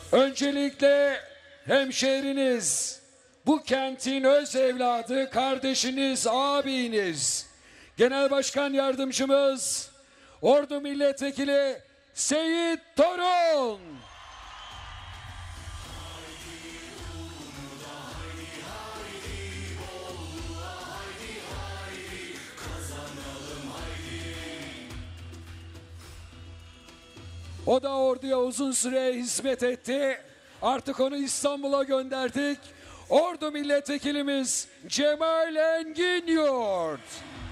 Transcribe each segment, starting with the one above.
Öncelikle hemşehriniz, bu kentin öz evladı, kardeşiniz, abiniz, Genel Başkan Yardımcımız, Ordu Milletvekili Seyit Torun. O da orduya uzun süre hizmet etti. Artık onu İstanbul'a gönderdik. Ordu Milletvekilimiz Cemal Enginyurt.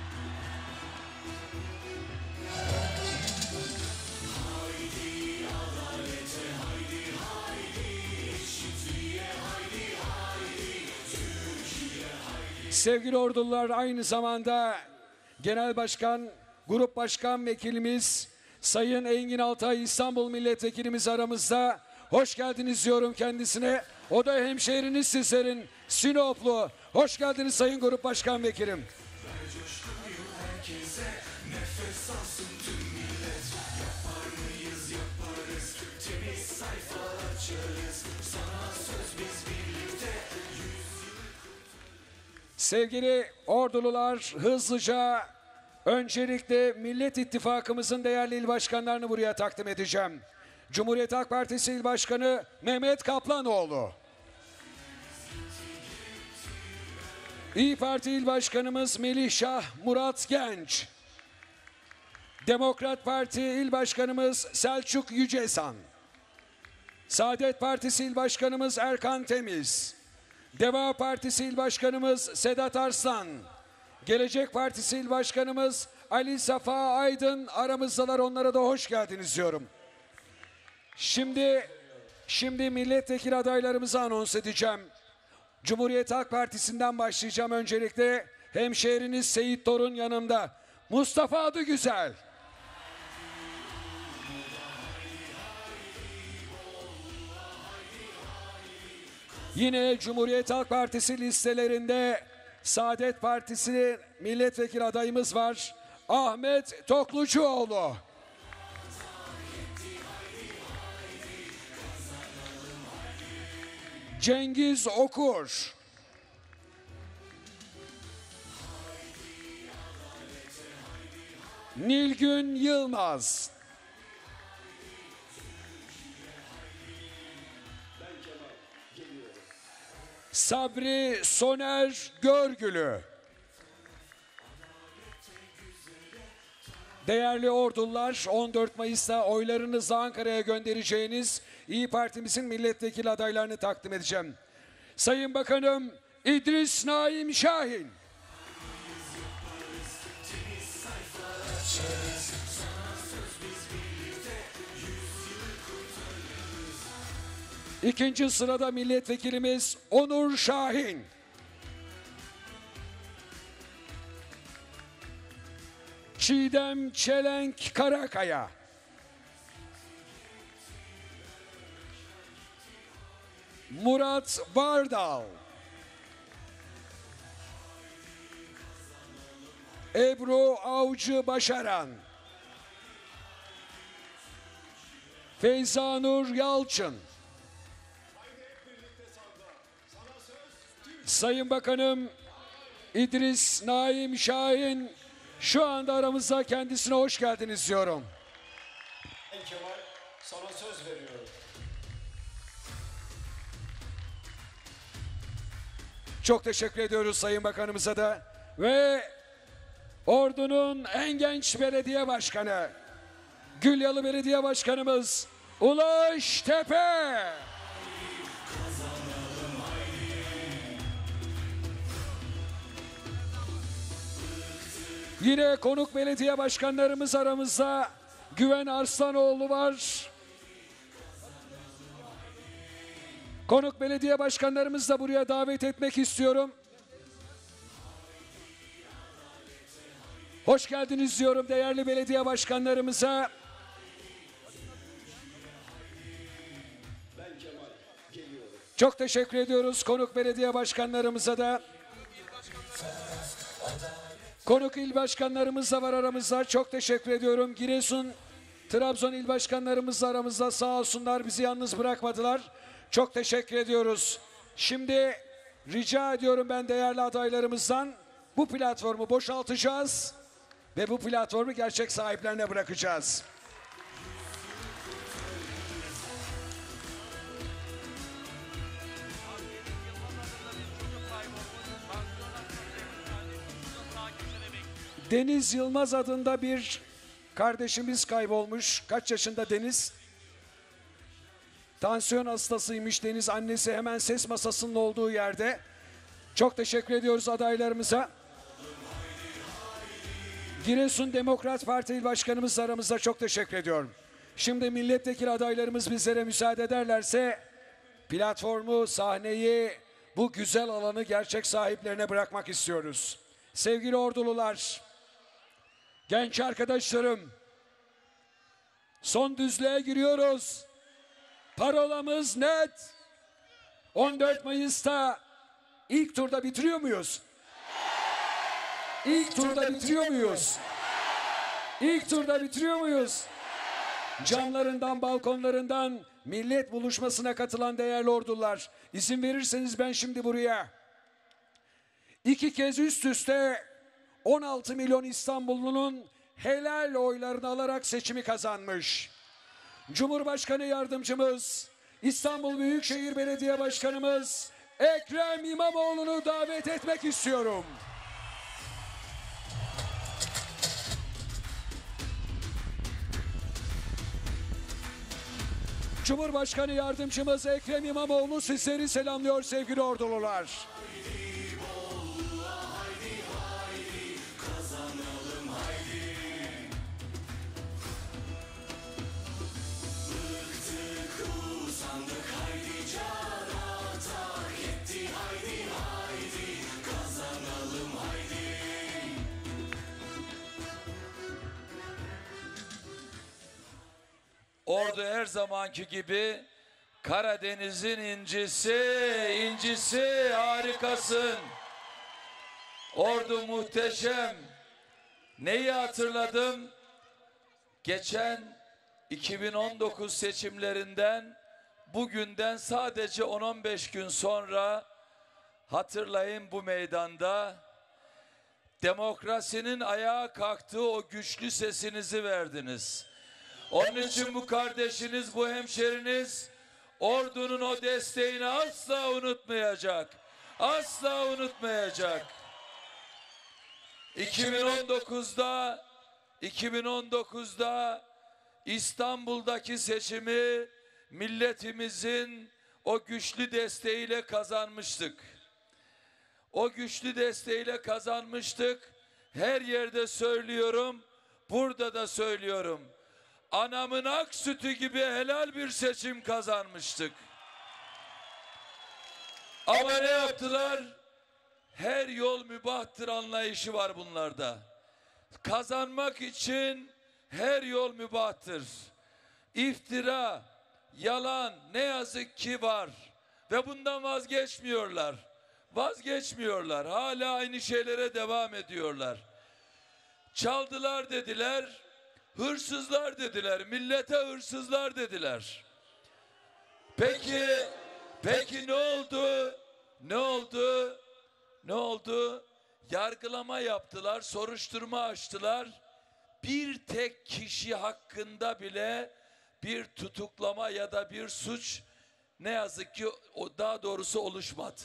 Sevgili ordular, aynı zamanda Genel Başkan, Grup Başkan Vekilimiz Sayın Engin Altay İstanbul Milletvekilimiz aramızda. Hoş geldiniz diyorum kendisine. O da hemşehriniz sizlerin, Sinoplu. Hoş geldiniz Sayın Grup Başkan Vekilim. Sevgili ordulular, hızlıca öncelikle Millet İttifakımızın değerli il başkanlarını buraya takdim edeceğim. Cumhuriyet Halk Partisi İl Başkanı Mehmet Kaplanoğlu. İYİ Parti İl Başkanımız Melihşah Murat Genç. Demokrat Parti İl Başkanımız Selçuk Yücesan. Saadet Partisi İl Başkanımız Erkan Temiz. Deva Partisi İl Başkanımız Sedat Arslan. Gelecek Partisi İl Başkanımız Ali Safa Aydın aramızdalar, onlara da hoş geldiniz diyorum. Şimdi milletvekili adaylarımızı anons edeceğim. Cumhuriyet Halk Partisi'nden başlayacağım öncelikle. Hemşehriniz Seyit Torun yanımda. Mustafa Adıgüzel. Yine Cumhuriyet Halk Partisi listelerinde Saadet Partisi milletvekili adayımız var. Ahmet Toklucuoğlu. Cengiz Okur. Nilgün Yılmaz. Sabri Soner Görgülü. Değerli ordular, 14 Mayıs'ta oylarınızla Ankara'ya göndereceğiniz İYİ Parti'mizin milletvekili adaylarını takdim edeceğim. Sayın Bakanım İdris Naim Şahin. İkinci sırada milletvekilimiz Onur Şahin. Çiğdem Çelenk Karakaya. Murat Vardal. Ebru Avcı Başaran. Feyzanur Yalçın. Sayın Bakanım İdris Naim Şahin şu anda aramızda, kendisine hoş geldiniz diyorum. Kemal, sana söz veriyorum. Çok teşekkür ediyoruz Sayın Bakanımıza da. Ve Ordu'nun en genç belediye başkanı, Gülyalı Belediye Başkanımız Ulaş Tepe. Yine konuk belediye başkanlarımız aramızda. Güven Arslanoğlu var. Konuk belediye başkanlarımızı da buraya davet etmek istiyorum. Hoş geldiniz diyorum değerli belediye başkanlarımıza. Çok teşekkür ediyoruz konuk belediye başkanlarımıza da. Konuk il başkanlarımız da var aramızda. Çok teşekkür ediyorum. Giresun Trabzon il başkanlarımız da aramızda, sağ olsunlar, bizi yalnız bırakmadılar. Çok teşekkür ediyoruz. Şimdi rica ediyorum ben değerli adaylarımızdan, bu platformu boşaltacağız ve bu platformu gerçek sahiplerine bırakacağız. Deniz Yılmaz adında bir kardeşimiz kaybolmuş. Kaç yaşında Deniz? Tansiyon hastasıymış Deniz. Annesi hemen ses masasının olduğu yerde. Çok teşekkür ediyoruz adaylarımıza. Giresun Demokrat Parti İl Başkanımız aramızda, çok teşekkür ediyorum. Şimdi milletvekili adaylarımız bizlere müsaade ederlerse platformu, sahneyi, bu güzel alanı gerçek sahiplerine bırakmak istiyoruz. Sevgili ordulular, genç arkadaşlarım, son düzlüğe giriyoruz. Parolamız net. 14 Mayıs'ta ilk turda bitiriyor muyuz? İlk turda bitiriyor muyuz? İlk turda bitiriyor muyuz? Camlarından, balkonlarından millet buluşmasına katılan değerli ordular, izin verirseniz ben şimdi buraya 2 kez üst üste 16 milyon İstanbullunun helal oylarını alarak seçimi kazanmış Cumhurbaşkanı Yardımcımız, İstanbul Büyükşehir Belediye Başkanımız Ekrem İmamoğlu'nu davet etmek istiyorum. Cumhurbaşkanı Yardımcımız Ekrem İmamoğlu sizleri selamlıyor sevgili ordulular. Ordu her zamanki gibi Karadeniz'in incisi, incisi, harikasın. Ordu muhteşem. Neyi hatırladım? Geçen 2019 seçimlerinden bugünden sadece 10-15 gün sonra hatırlayın, bu meydanda demokrasinin ayağa kalktığı o güçlü sesinizi verdiniz. Onun için bu kardeşiniz, bu hemşeriniz ordunun o desteğini asla unutmayacak. Asla unutmayacak. 2019'da İstanbul'daki seçimi milletimizin o güçlü desteğiyle kazanmıştık. O güçlü desteğiyle kazanmıştık. Her yerde söylüyorum, burada da söylüyorum. Anamın ak sütü gibi helal bir seçim kazanmıştık. Ama ne yaptılar? Her yol mübahtır anlayışı var bunlarda. Kazanmak için her yol mübahtır. İftira, yalan ne yazık ki var. Ve bundan vazgeçmiyorlar. Vazgeçmiyorlar. Hala aynı şeylere devam ediyorlar. Çaldılar dediler. Hırsızlar dediler. Millete hırsızlar dediler. Peki ne oldu? Ne oldu? Ne oldu? Yargılama yaptılar, soruşturma açtılar. Bir tek kişi hakkında bile bir tutuklama ya da bir suç ne yazık ki daha doğrusu oluşmadı.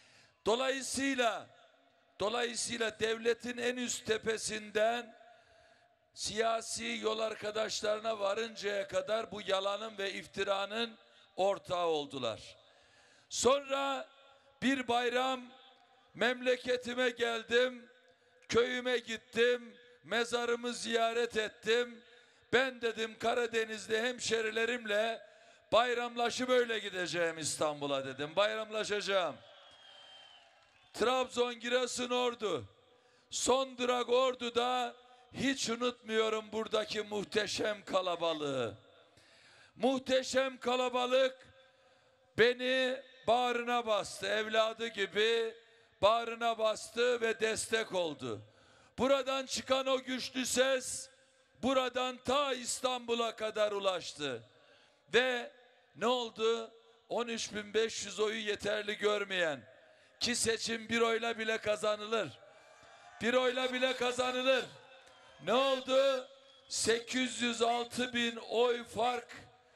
Dolayısıyla devletin en üst tepesinden siyasi yol arkadaşlarına varıncaya kadar bu yalanın ve iftiranın ortağı oldular. Sonra bir bayram memleketime geldim, köyüme gittim, mezarımı ziyaret ettim. Ben dedim Karadeniz'de hemşerilerimle bayramlaşıp öyle gideceğim İstanbul'a dedim. Bayramlaşacağım. Trabzon, Giresun, Ordu. Son durak Ordu'da hiç unutmuyorum buradaki muhteşem kalabalığı. Muhteşem kalabalık beni bağrına bastı, evladı gibi bağrına bastı ve destek oldu. Buradan çıkan o güçlü ses buradan ta İstanbul'a kadar ulaştı. Ve ne oldu? 13.500 oyu yeterli görmeyen, ki seçim bir oyla bile kazanılır. Bir oyla bile kazanılır. Ne oldu? 806.000 oy fark.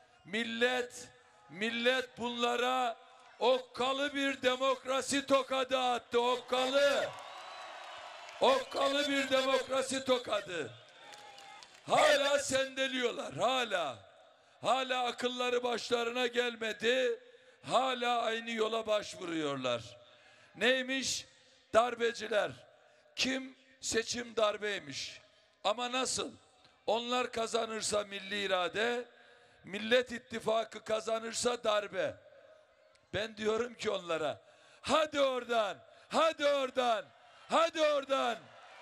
Millet bunlara okkalı bir demokrasi tokadı attı. Okkalı. Okkalı bir demokrasi tokadı. Hala sendeliyorlar. Hala akılları başlarına gelmedi. Hala aynı yola başvuruyorlar. Neymiş? Darbeciler. Kim? Seçim darbeymiş. Ama nasıl? Onlar kazanırsa milli irade, Millet İttifakı kazanırsa darbe. Ben diyorum ki onlara, hadi oradan, hadi oradan, hadi oradan.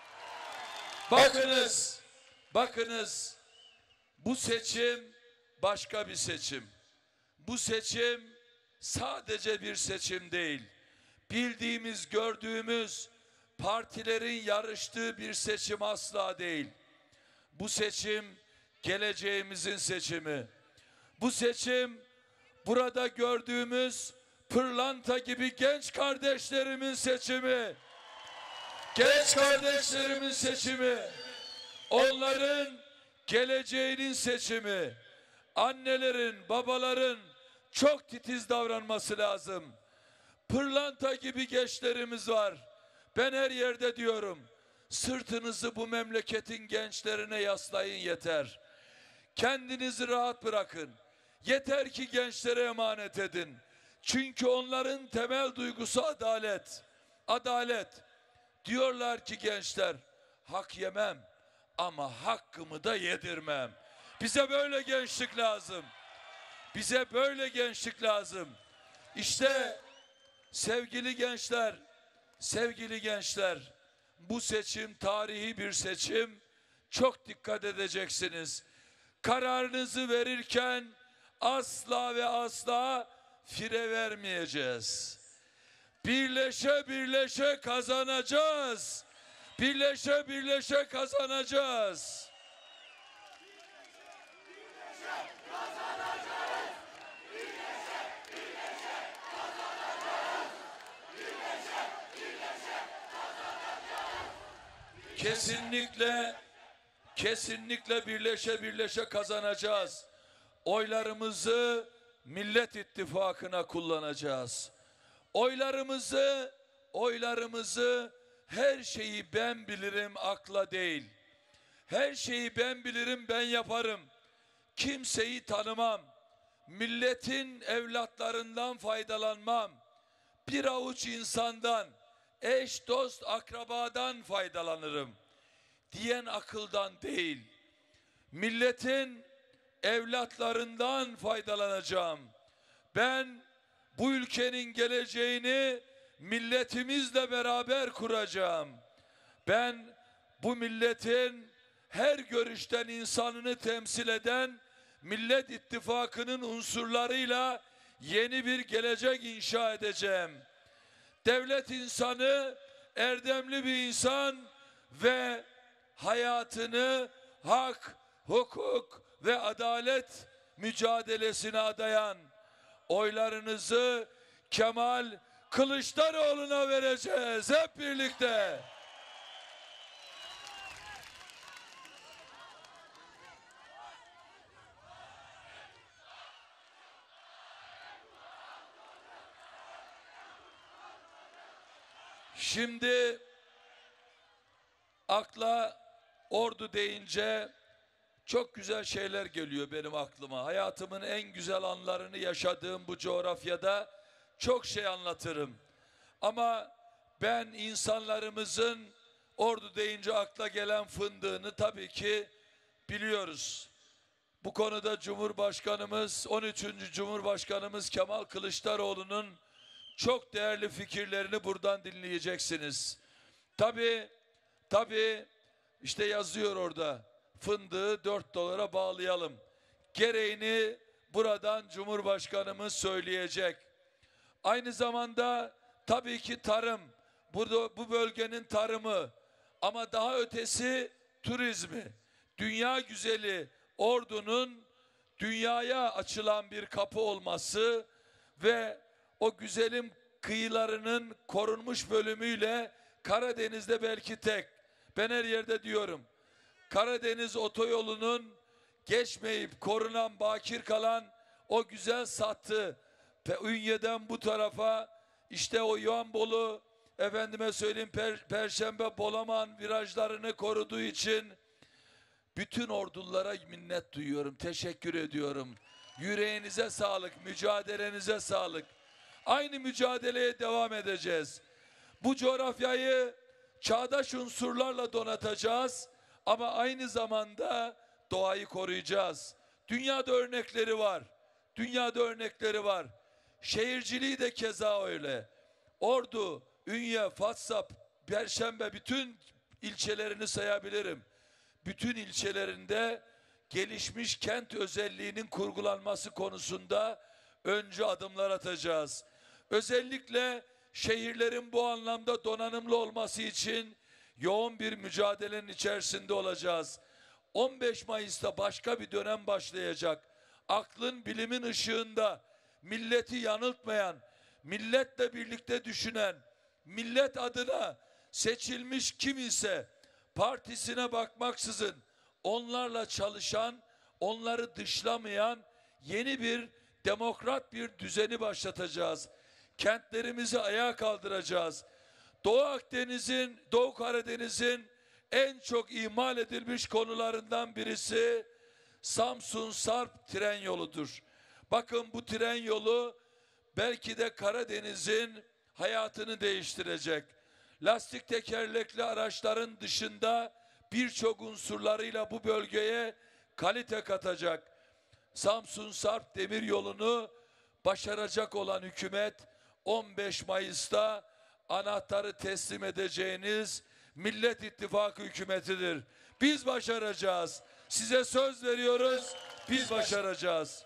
Bakınız, bu seçim başka bir seçim. Bu seçim sadece bir seçim değil. Bildiğimiz, gördüğümüz partilerin yarıştığı bir seçim asla değil. Bu seçim geleceğimizin seçimi. Bu seçim burada gördüğümüz pırlanta gibi genç kardeşlerimin seçimi. Genç kardeşlerimin seçimi. Onların geleceğinin seçimi. Annelerin, babaların çok titiz davranması lazım. Pırlanta gibi gençlerimiz var. Ben her yerde diyorum, sırtınızı bu memleketin gençlerine yaslayın yeter. Kendinizi rahat bırakın. Yeter ki gençlere emanet edin. Çünkü onların temel duygusu adalet. Adalet. Diyorlar ki gençler, hak yemem ama hakkımı da yedirmem. Bize böyle gençlik lazım. Bize böyle gençlik lazım. İşte sevgili gençler, bu seçim tarihi bir seçim. Çok dikkat edeceksiniz. Kararınızı verirken asla ve asla fire vermeyeceğiz. Birleşe birleşe kazanacağız. Birleşe birleşe kazanacağız. Kesinlikle birleşe birleşe kazanacağız. Oylarımızı Millet İttifakı'na kullanacağız. Oylarımızı her şeyi ben bilirim akla değil. Her şeyi ben bilirim, ben yaparım. Kimseyi tanımam. Milletin evlatlarından faydalanmam. Bir avuç insandan, eş, dost, akrabadan faydalanırım diyen akıldan değil. Milletin evlatlarından faydalanacağım. Ben bu ülkenin geleceğini milletimizle beraber kuracağım. Ben bu milletin her görüşten insanını temsil eden Millet İttifakı'nın unsurlarıyla yeni bir gelecek inşa edeceğim. Devlet insanı, erdemli bir insan ve hayatını hak, hukuk ve adalet mücadelesine adayan, oylarınızı Kemal Kılıçdaroğlu'na vereceğiz hep birlikte. Şimdi akla ordu deyince çok güzel şeyler geliyor benim aklıma. Hayatımın en güzel anlarını yaşadığım bu coğrafyada çok şey anlatırım. Ama ben insanlarımızın ordu deyince akla gelen fındığını tabii ki biliyoruz. Bu konuda Cumhurbaşkanımız, 13. Cumhurbaşkanımız Kemal Kılıçdaroğlu'nun çok değerli fikirlerini buradan dinleyeceksiniz. Tabii işte yazıyor orada, fındığı 4 dolara bağlayalım. Gereğini buradan Cumhurbaşkanımız söyleyecek. Aynı zamanda tabii ki tarım, bu bölgenin tarımı ama daha ötesi turizmi. dünya güzeli ordunun dünyaya açılan bir kapı olması ve o güzelim kıyılarının korunmuş bölümüyle Karadeniz'de belki tek. Ben her yerde diyorum. Karadeniz otoyolunun geçmeyip korunan, bakir kalan o güzel sattı ve Ünye'den bu tarafa işte o Yuanbolu, efendime söyleyeyim Perşembe, Bolaman virajlarını koruduğu için bütün ordulara minnet duyuyorum, teşekkür ediyorum. Yüreğinize sağlık, mücadelenize sağlık. Aynı mücadeleye devam edeceğiz. Bu coğrafyayı çağdaş unsurlarla donatacağız ama aynı zamanda doğayı koruyacağız. Dünyada örnekleri var. Dünyada örnekleri var. Şehirciliği de keza öyle. Ordu, Ünye, Fatsa, Perşembe bütün ilçelerini sayabilirim. Bütün ilçelerinde gelişmiş kent özelliğinin kurgulanması konusunda öncü adımlar atacağız. Özellikle şehirlerin bu anlamda donanımlı olması için yoğun bir mücadelenin içerisinde olacağız. 15 Mayıs'ta başka bir dönem başlayacak. Aklın, bilimin ışığında milleti yanıltmayan, milletle birlikte düşünen, millet adına seçilmiş kim ise partisine bakmaksızın onlarla çalışan, onları dışlamayan yeni bir demokrat bir düzeni başlatacağız. Kentlerimizi ayağa kaldıracağız. Doğu Akdeniz'in, Doğu Karadeniz'in en çok ihmal edilmiş konularından birisi Samsun-Sarp tren yoludur. Bakın bu tren yolu belki de Karadeniz'in hayatını değiştirecek. Lastik tekerlekli araçların dışında birçok unsurlarıyla bu bölgeye kalite katacak. Samsun-Sarp demir yolunu başaracak olan hükümet 15 Mayıs'ta anahtarı teslim edeceğiniz Millet İttifakı hükümetidir. Biz başaracağız. Size söz veriyoruz. Biz başaracağız.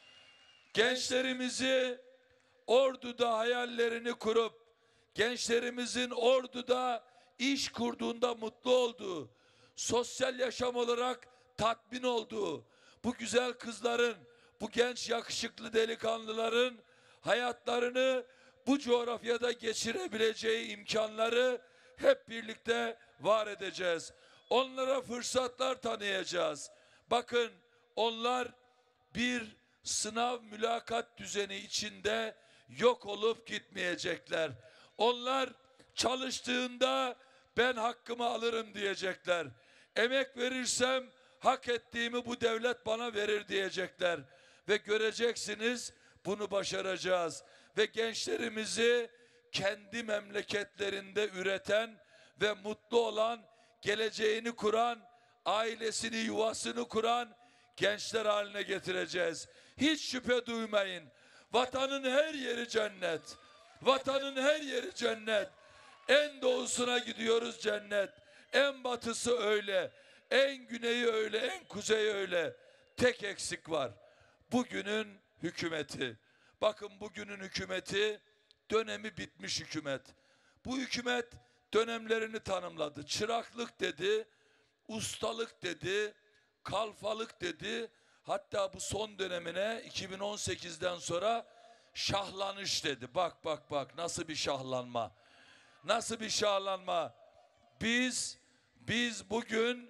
Gençlerimizi Ordu'da hayallerini kurup gençlerimizin Ordu'da iş kurduğunda mutlu olduğu, sosyal yaşam olarak tatmin olduğu, bu güzel kızların, bu genç yakışıklı delikanlıların hayatlarını bu coğrafyada geçirebileceği imkanları hep birlikte var edeceğiz. Onlara fırsatlar tanıyacağız. Bakın onlar bir sınav mülakat düzeni içinde yok olup gitmeyecekler. Onlar çalıştığında ben hakkımı alırım diyecekler. Emek verirsem hak ettiğimi bu devlet bana verir diyecekler. Ve göreceksiniz bunu başaracağız. Ve gençlerimizi kendi memleketlerinde üreten ve mutlu olan, geleceğini kuran, ailesini, yuvasını kuran gençler haline getireceğiz. Hiç şüphe duymayın. Vatanın her yeri cennet. Vatanın her yeri cennet. En doğusuna gidiyoruz cennet. En batısı öyle. En güneyi öyle. En kuzeyi öyle. Tek eksik var. Bugünün hükümeti. Bakın bugünün hükümeti dönemi bitmiş hükümet. Bu hükümet dönemlerini tanımladı. Çıraklık dedi, ustalık dedi, kalfalık dedi. Hatta bu son dönemine 2018'den sonra şahlanış dedi. Bak bak bak nasıl bir şahlanma. Nasıl bir şahlanma. Biz bugün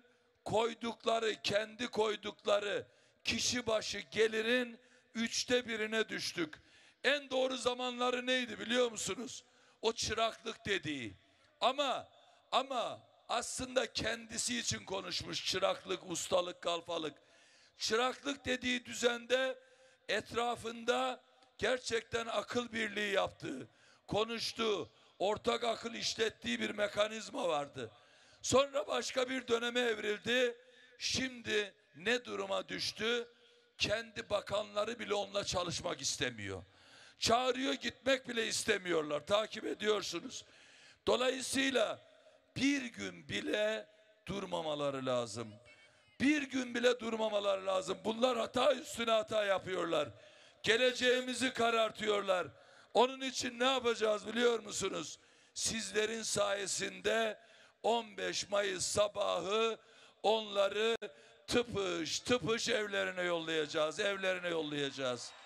kendi koydukları kişi başı gelirin 1/3'üne düştük. En doğru zamanları neydi biliyor musunuz? O çıraklık dediği. Ama aslında kendisi için konuşmuş çıraklık, ustalık, kalfalık. Çıraklık dediği düzende etrafında gerçekten akıl birliği yaptığı, konuştuğu, ortak akıl işlettiği bir mekanizma vardı. Sonra başka bir döneme evrildi. Şimdi ne duruma düştü? Kendi bakanları bile onunla çalışmak istemiyor. Çağırıyor, gitmek bile istemiyorlar. Takip ediyorsunuz. Dolayısıyla bir gün bile durmamaları lazım. Bir gün bile durmamaları lazım. Bunlar hata üstüne hata yapıyorlar. Geleceğimizi karartıyorlar. Onun için ne yapacağız biliyor musunuz? Sizlerin sayesinde 15 Mayıs sabahı onları tıpış tıpış evlerine yollayacağız.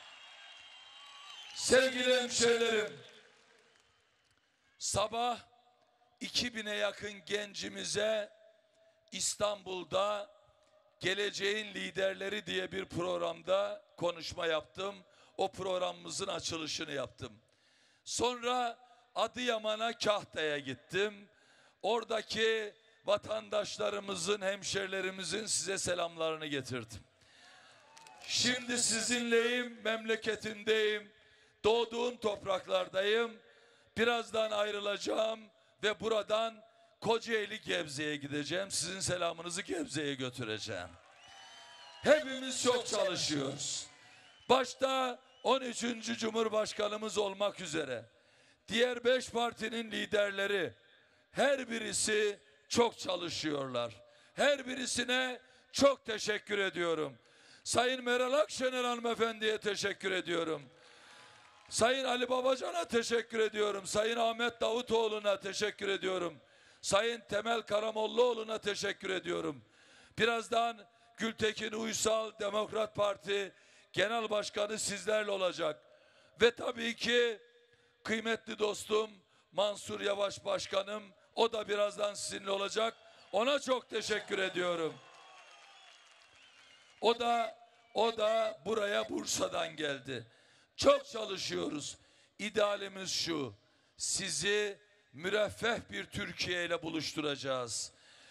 Sevgili hemşehrilerim, sabah 2000'e yakın gencimize İstanbul'da Geleceğin Liderleri diye bir programda konuşma yaptım. O programımızın açılışını yaptım. Sonra Adıyaman'a, Kahta'ya gittim. Oradaki vatandaşlarımızın, hemşerilerimizin size selamlarını getirdim. Şimdi sizinleyim, memleketimdeyim, doğduğum topraklardayım. Birazdan ayrılacağım ve buradan Kocaeli Gebze'ye gideceğim. Sizin selamınızı Gebze'ye götüreceğim. Hepimiz çok çalışıyoruz. Başta 13. Cumhurbaşkanımız olmak üzere diğer 5 partinin liderleri, her birisi çok çalışıyorlar. Her birisine çok teşekkür ediyorum. Sayın Meral Akşener hanımefendiye teşekkür ediyorum. Sayın Ali Babacan'a teşekkür ediyorum. Sayın Ahmet Davutoğlu'na teşekkür ediyorum. Sayın Temel Karamollaoğlu'na teşekkür ediyorum. Birazdan Gültekin Uysal Demokrat Parti Genel Başkanı sizlerle olacak. Ve tabii ki kıymetli dostum Mansur Yavaş Başkanım, o da birazdan sizinle olacak. Ona çok teşekkür ediyorum. O da buraya Bursa'dan geldi. Çok çalışıyoruz. İdealimiz şu: sizi müreffeh bir Türkiye ile buluşturacağız.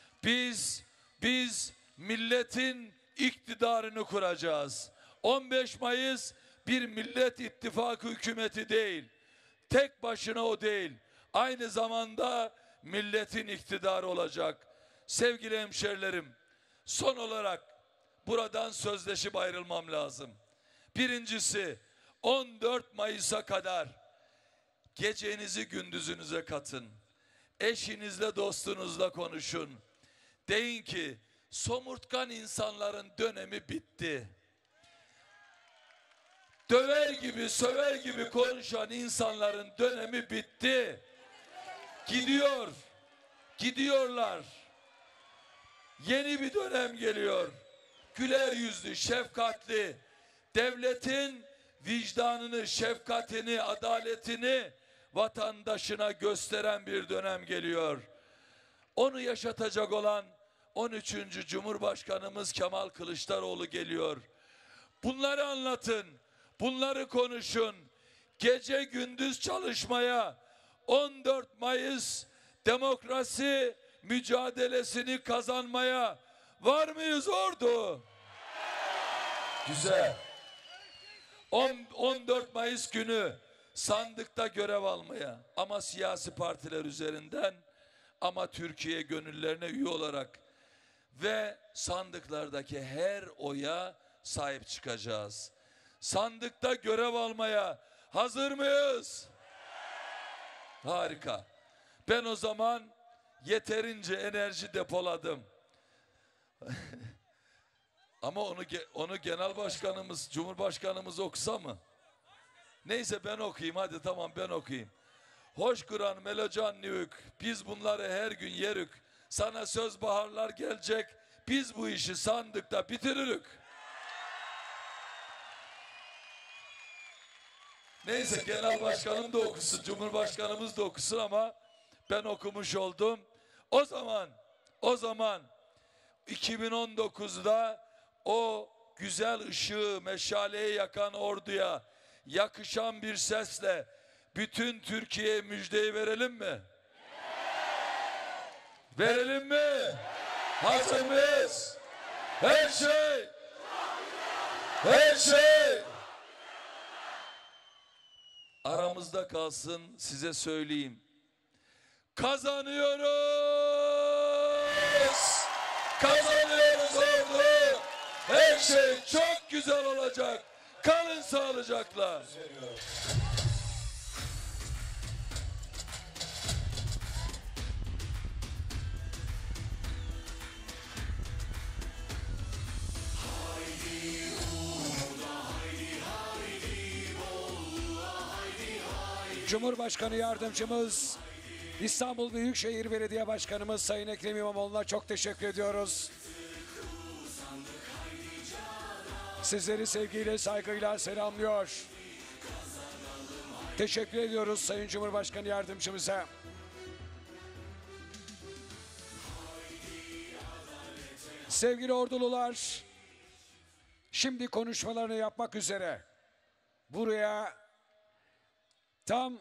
Biz milletin iktidarını kuracağız. 15 Mayıs bir Millet İttifakı hükümeti değil. Tek başına o değil. Aynı zamanda milletin iktidarı olacak. Sevgili hemşerilerim, son olarak buradan sözleşip ayrılmam lazım. Birincisi, 14 Mayıs'a kadar gecenizi gündüzünüze katın. Eşinizle, dostunuzla konuşun. Deyin ki somurtkan insanların dönemi bitti. Döver gibi, söver gibi konuşan insanların dönemi bitti. Gidiyorlar. Yeni bir dönem geliyor. Güler yüzlü, şefkatli, devletin vicdanını, şefkatini, adaletini vatandaşına gösteren bir dönem geliyor. Onu yaşatacak olan 13. Cumhurbaşkanımız Kemal Kılıçdaroğlu geliyor. Bunları anlatın, bunları konuşun. Gece gündüz çalışmaya, 14 Mayıs demokrasi mücadelesini kazanmaya var mıyız ordu? Güzel. 14 Mayıs günü sandıkta görev almaya, ama siyasi partiler üzerinden, ama Türkiye gönüllerine üye olarak ve sandıklardaki her oya sahip çıkacağız. Sandıkta görev almaya hazır mıyız? Harika. Ben o zaman yeterince enerji depoladım. Ama onu genel başkanımız, cumhurbaşkanımız okusa mı? Neyse ben okuyayım, hadi tamam ben okuyayım. Hoş kuran melocan nüvük, biz bunları her gün yerük. Sana söz baharlar gelecek, biz bu işi sandıkta bitirirük. Neyse genel başkanım da okusun, cumhurbaşkanımız da okusun, ama ben okumuş oldum. O zaman 2019'da o güzel ışığı, meşaleyi yakan orduya yakışan bir sesle bütün Türkiye'ye müjdeyi verelim mi? Verelim mi? Hazır mıyız? Her şey aramızda kalsın, size söyleyeyim. Kazanıyoruz ordu. Her şey çok güzel olacak. Kalın sağlıcakla. Cumhurbaşkanı Yardımcımız İstanbul Büyükşehir Belediye Başkanımız Sayın Ekrem İmamoğlu'na çok teşekkür ediyoruz. Sizleri sevgiyle, saygıyla selamlıyor. Teşekkür ediyoruz Sayın Cumhurbaşkanı Yardımcımıza. Sevgili ordulular, şimdi konuşmalarını yapmak üzere buraya tam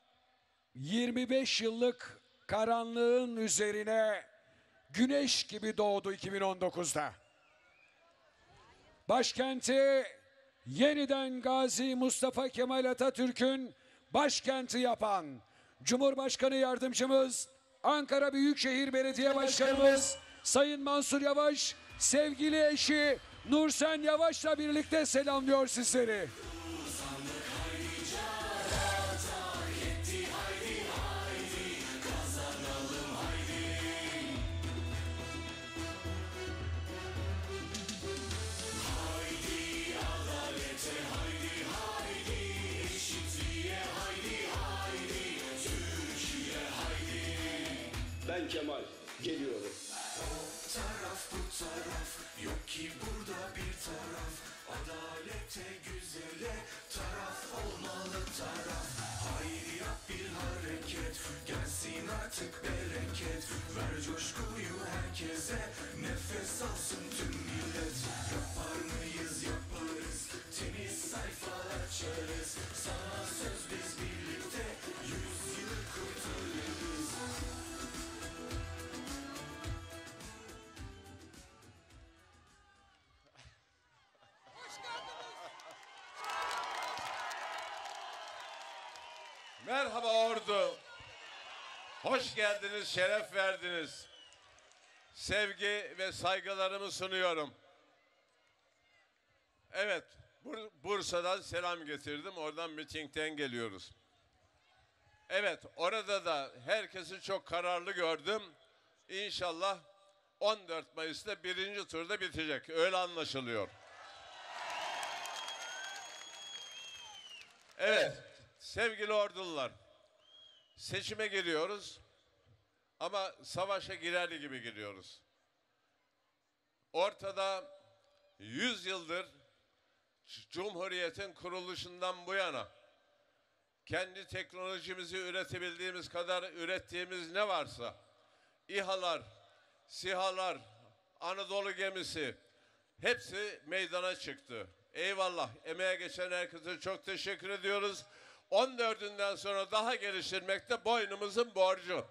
25 yıllık karanlığın üzerine güneş gibi doğdu 2019'da. Başkenti yeniden Gazi Mustafa Kemal Atatürk'ün başkenti yapan Cumhurbaşkanı Yardımcımız, Ankara Büyükşehir Belediye Başkanımız Sayın Mansur Yavaş, sevgili eşi Nursen Yavaş'la birlikte selamlıyor sizleri. Ben Kemal, geliyorum. O taraf bu taraf, yok ki burada bir taraf. Adalete güzele taraf olmalı taraf. Haydi yap bir hareket, gelsin artık bereket. Ver coşkuyu herkese, nefes alsın tüm millet. Yapar mıyız yaparız, temiz sayfalar açarız. Sana söz biz birlikte 100 yılı kurtarırız. Merhaba ordu. Hoş geldiniz, şeref verdiniz. Sevgi ve saygılarımı sunuyorum. Evet, Bursa'dan selam getirdim. Oradan mitingden geliyoruz. Evet, orada da herkesi çok kararlı gördüm. İnşallah 14 Mayıs'ta birinci turda bitecek. Öyle anlaşılıyor. Evet. Sevgili ordulular, seçime giriyoruz ama savaşa girer gibi giriyoruz. Ortada 100 yıldır Cumhuriyet'in kuruluşundan bu yana kendi teknolojimizi üretebildiğimiz kadar ürettiğimiz ne varsa İHA'lar, SİHA'lar, Anadolu gemisi hepsi meydana çıktı. Eyvallah, emeğe geçen herkese çok teşekkür ediyoruz. 14'ünden sonra daha geliştirmek de boynumuzun borcu.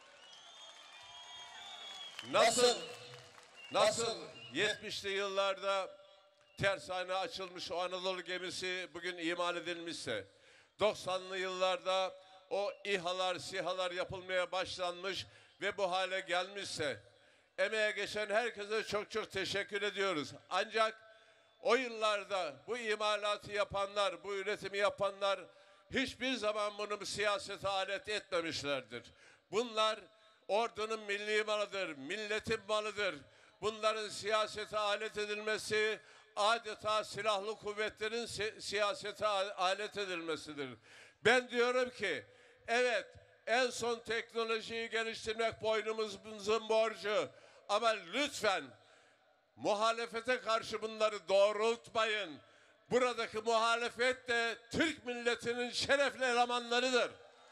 Nasıl 70'li yıllarda tersane açılmış o Anadolu gemisi bugün imal edilmişse, 90'lı yıllarda o İHA'lar, SİHA'lar yapılmaya başlanmış ve bu hale gelmişse, emeğe geçen herkese çok çok teşekkür ediyoruz. Ancak o yıllarda bu imalatı yapanlar, bu üretimi yapanlar hiçbir zaman bunu siyasete alet etmemişlerdir. Bunlar ordunun milli malıdır, milletin malıdır. Bunların siyasete alet edilmesi adeta silahlı kuvvetlerin siyasete alet edilmesidir. Ben diyorum ki evet, en son teknolojiyi geliştirmek boynumuzun borcu ama lütfen muhalefete karşı bunları doğrultmayın. Buradaki muhalefet de Türk milletinin şerefli elemanlarıdır.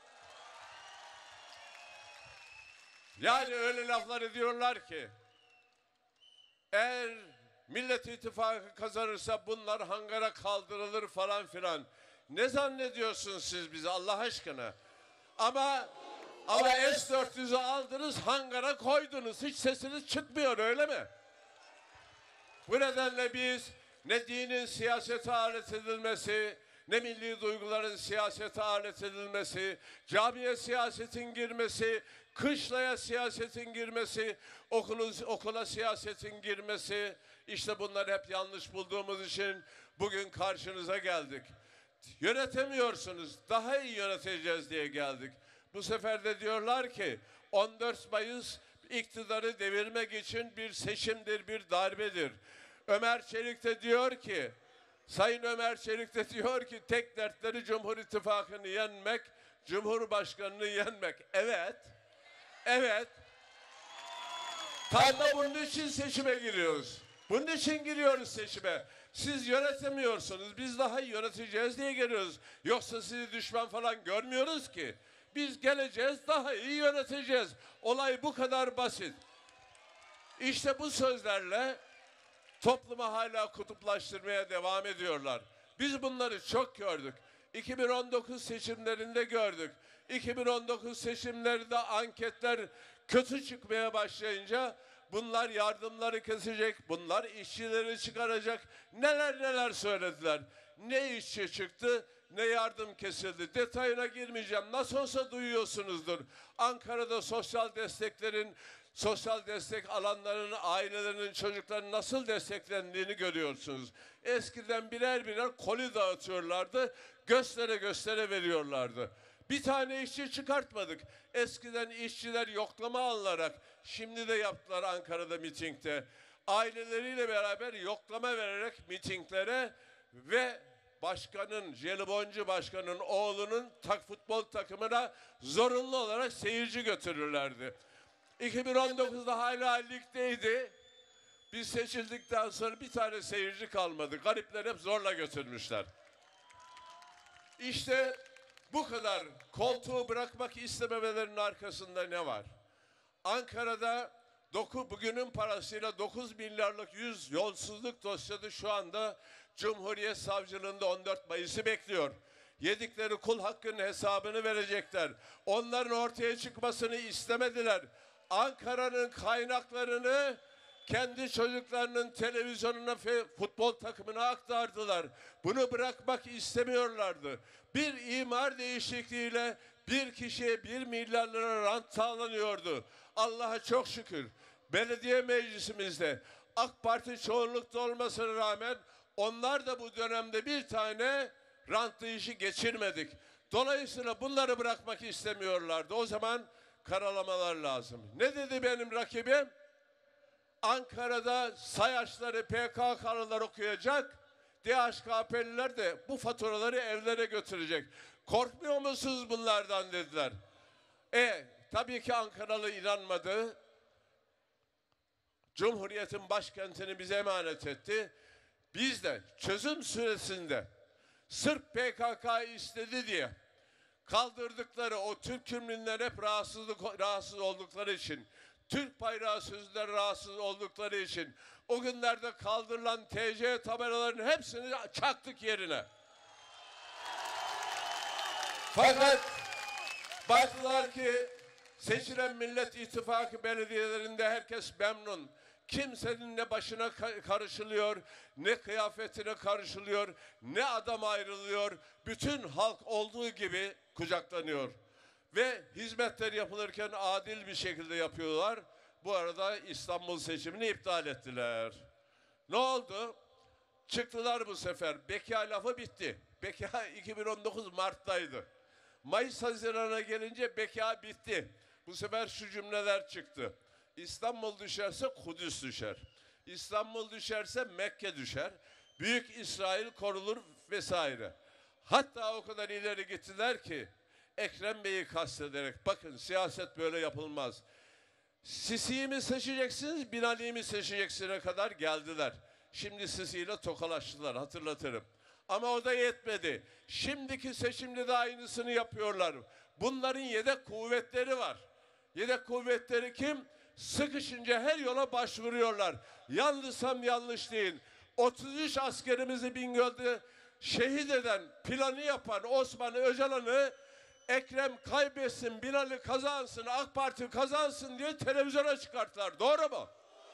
Yani öyle laflar ediyorlar ki eğer Millet İttifakı kazanırsa bunlar hangara kaldırılır falan filan. Ne zannediyorsunuz siz bizi Allah aşkına? Ama S-400'ü aldınız, hangara koydunuz. Hiç sesiniz çıkmıyor, öyle mi? Bu nedenle biz ne dinin siyasete alet edilmesi, ne milli duyguların siyasete alet edilmesi, camiye siyasetin girmesi, kışlaya siyasetin girmesi, okula siyasetin girmesi, işte bunları hep yanlış bulduğumuz için bugün karşınıza geldik. Yönetemiyorsunuz, daha iyi yöneteceğiz diye geldik. Bu sefer de diyorlar ki 14 Mayıs iktidarı devirmek için bir seçimdir, bir darbedir. Ömer Çelik de diyor ki, Sayın Ömer Çelik de diyor ki tek dertleri Cumhur İttifakı'nı yenmek, Cumhurbaşkanını yenmek. Evet. Evet. Tam da bunun için seçime giriyoruz. Bunun için giriyoruz seçime. Siz yönetemiyorsunuz. Biz daha iyi yöneteceğiz diye geliyoruz. Yoksa sizi düşman falan görmüyoruz ki. Biz geleceğiz, daha iyi yöneteceğiz. Olay bu kadar basit. İşte bu sözlerle toplumu hala kutuplaştırmaya devam ediyorlar. Biz bunları çok gördük. 2019 seçimlerinde gördük. 2019 seçimlerinde anketler kötü çıkmaya başlayınca bunlar yardımları kesecek, bunlar işçileri çıkaracak. Neler neler söylediler. Ne işçi çıktı, ne yardım kesildi. Detayına girmeyeceğim. Nasıl olsa duyuyorsunuzdur. Ankara'da sosyal destek alanların, ailelerinin, çocukların nasıl desteklendiğini görüyorsunuz. Eskiden birer birer koli dağıtıyorlardı. Göstere göstere veriyorlardı. Bir tane işçi çıkartmadık. Eskiden işçiler yoklama alınarak, şimdi de yaptılar Ankara'da mitingde. Aileleriyle beraber yoklama vererek mitinglere ve jeliboncu başkanın oğlunun futbol takımına zorunlu olarak seyirci götürürlerdi. 2019'da hala ligdeydi. Biz seçildikten sonra bir tane seyirci kalmadı. Garipler hep zorla götürmüşler. İşte bu kadar koltuğu bırakmak istememelerinin arkasında ne var? Ankara'da bugünün parasıyla 9 milyarlık 100 yolsuzluk dosyası şu anda Cumhuriyet Savcılığında 14 Mayıs'ı bekliyor. Yedikleri kul hakkının hesabını verecekler. Onların ortaya çıkmasını istemediler. Ankara'nın kaynaklarını kendi çocuklarının televizyonuna ve futbol takımına aktardılar. Bunu bırakmak istemiyorlardı. Bir imar değişikliğiyle bir kişiye 1 milyar lira rant sağlanıyordu. Allah'a çok şükür belediye meclisimizde AK Parti çoğunlukta olmasına rağmen onlar da bu dönemde bir tane rantlı işi geçirmedik. Dolayısıyla bunları bırakmak istemiyorlardı. O zaman karalamalar lazım. Ne dedi benim rakibim? Ankara'da sayaçları PKK'lılar okuyacak, DHKP'liler de bu faturaları evlere götürecek. Korkmuyor musunuz bunlardan dediler. Tabii ki Ankaralı inanmadı. Cumhuriyet'in başkentini bize emanet etti. Biz de çözüm süresinde sırf PKK istedi diye kaldırdıkları o Türk kimliğinden hep rahatsız oldukları için, Türk bayrağı sözünden rahatsız oldukları için o günlerde kaldırılan TC tabelalarının hepsini çaktık yerine. Fakat baktılar ki seçilen Millet İttifakı belediyelerinde herkes memnun. Kimsenin ne başına karışılıyor, ne kıyafetine karışılıyor, ne adam ayrılıyor. Bütün halk olduğu gibi kucaklanıyor. Ve hizmetler yapılırken adil bir şekilde yapıyorlar. Bu arada İstanbul seçimini iptal ettiler. Ne oldu? Çıktılar bu sefer. Beka lafı bitti. Beka 2019 Mart'taydı. Mayıs-Haziran'a gelince beka bitti. Bu sefer şu cümleler çıktı. İstanbul düşerse Kudüs düşer. İstanbul düşerse Mekke düşer. Büyük İsrail korulur vesaire. Hatta o kadar ileri gittiler ki Ekrem Bey'i kastederek bakın siyaset böyle yapılmaz. Sisi'yi mi seçeceksiniz, Binali'yi mi seçeceksine kadar geldiler. Şimdi Sisi ile tokalaştılar, hatırlatırım. Ama o da yetmedi. Şimdiki seçimde de aynısını yapıyorlar. Bunların yedek kuvvetleri var. Yedek kuvvetleri kim? Sıkışınca her yola başvuruyorlar. Yanlışsam yanlış değil. 33 askerimizi Bingöl'de şehit eden, planı yapan Osman Öcalan'ı Ekrem kaybetsin, Binali kazansın, AK Parti kazansın diye televizyona çıkarttılar. Doğru mu?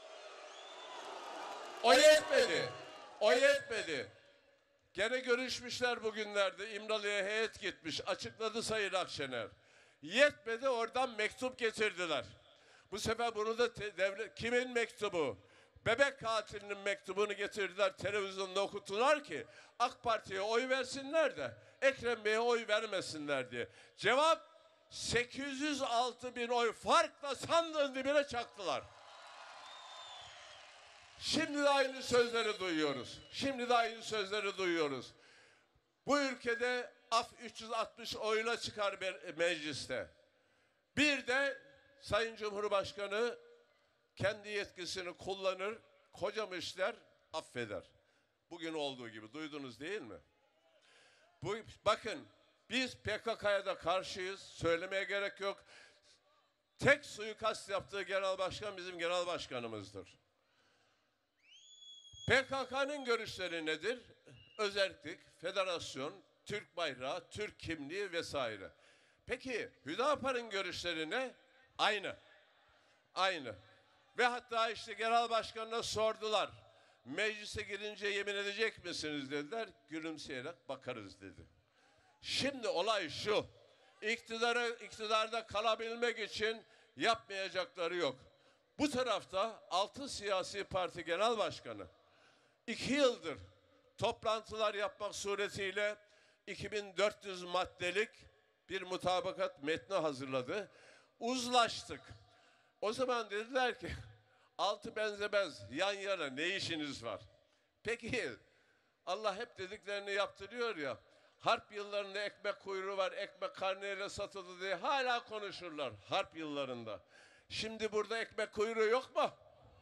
O yetmedi. O yetmedi. Gene görüşmüşler bugünlerde. İmralı'ya heyet gitmiş. Açıkladı Sayın Akşener. Yetmedi, oradan mektup getirdiler. Bu sefer bunu da devlet, kimin mektubu? Bebek katilinin mektubunu getirdiler, televizyonda okuttular ki AK Parti'ye oy versinler de Ekrem Bey'e oy vermesinler diye. Cevap 806 bin oy farkla sandığın dibine çaktılar. Şimdi de aynı sözleri duyuyoruz. Şimdi de aynı sözleri duyuyoruz. Bu ülkede af 360 oyla çıkar mecliste. Bir de Sayın Cumhurbaşkanı kendi yetkisini kullanır, kocam işler affeder. Bugün olduğu gibi duydunuz değil mi? Bakın biz PKK'ya da karşıyız, söylemeye gerek yok. Tek suikast yaptığı genel başkan bizim genel başkanımızdır. PKK'nın görüşleri nedir? Özerklik, federasyon, Türk bayrağı, Türk kimliği vesaire. Peki Hüdapar'ın görüşleri ne? Aynı. Aynı. Ve hatta işte genel başkanına sordular. Meclise girince yemin edecek misiniz dediler. Gülümseyerek bakarız dedi. Şimdi olay şu. İktidarda kalabilmek için yapmayacakları yok. Bu tarafta 6 siyasi parti genel başkanı 2 yıldır toplantılar yapmak suretiyle 2400 maddelik bir mutabakat metni hazırladı. Uzlaştık. O zaman dediler ki 6 benzemez yan yana ne işiniz var? Peki Allah hep dediklerini yaptırıyor ya. Harp yıllarında ekmek kuyruğu var, ekmek karneyle satıldı diye hala konuşurlar harp yıllarında. Şimdi burada ekmek kuyruğu yok mu?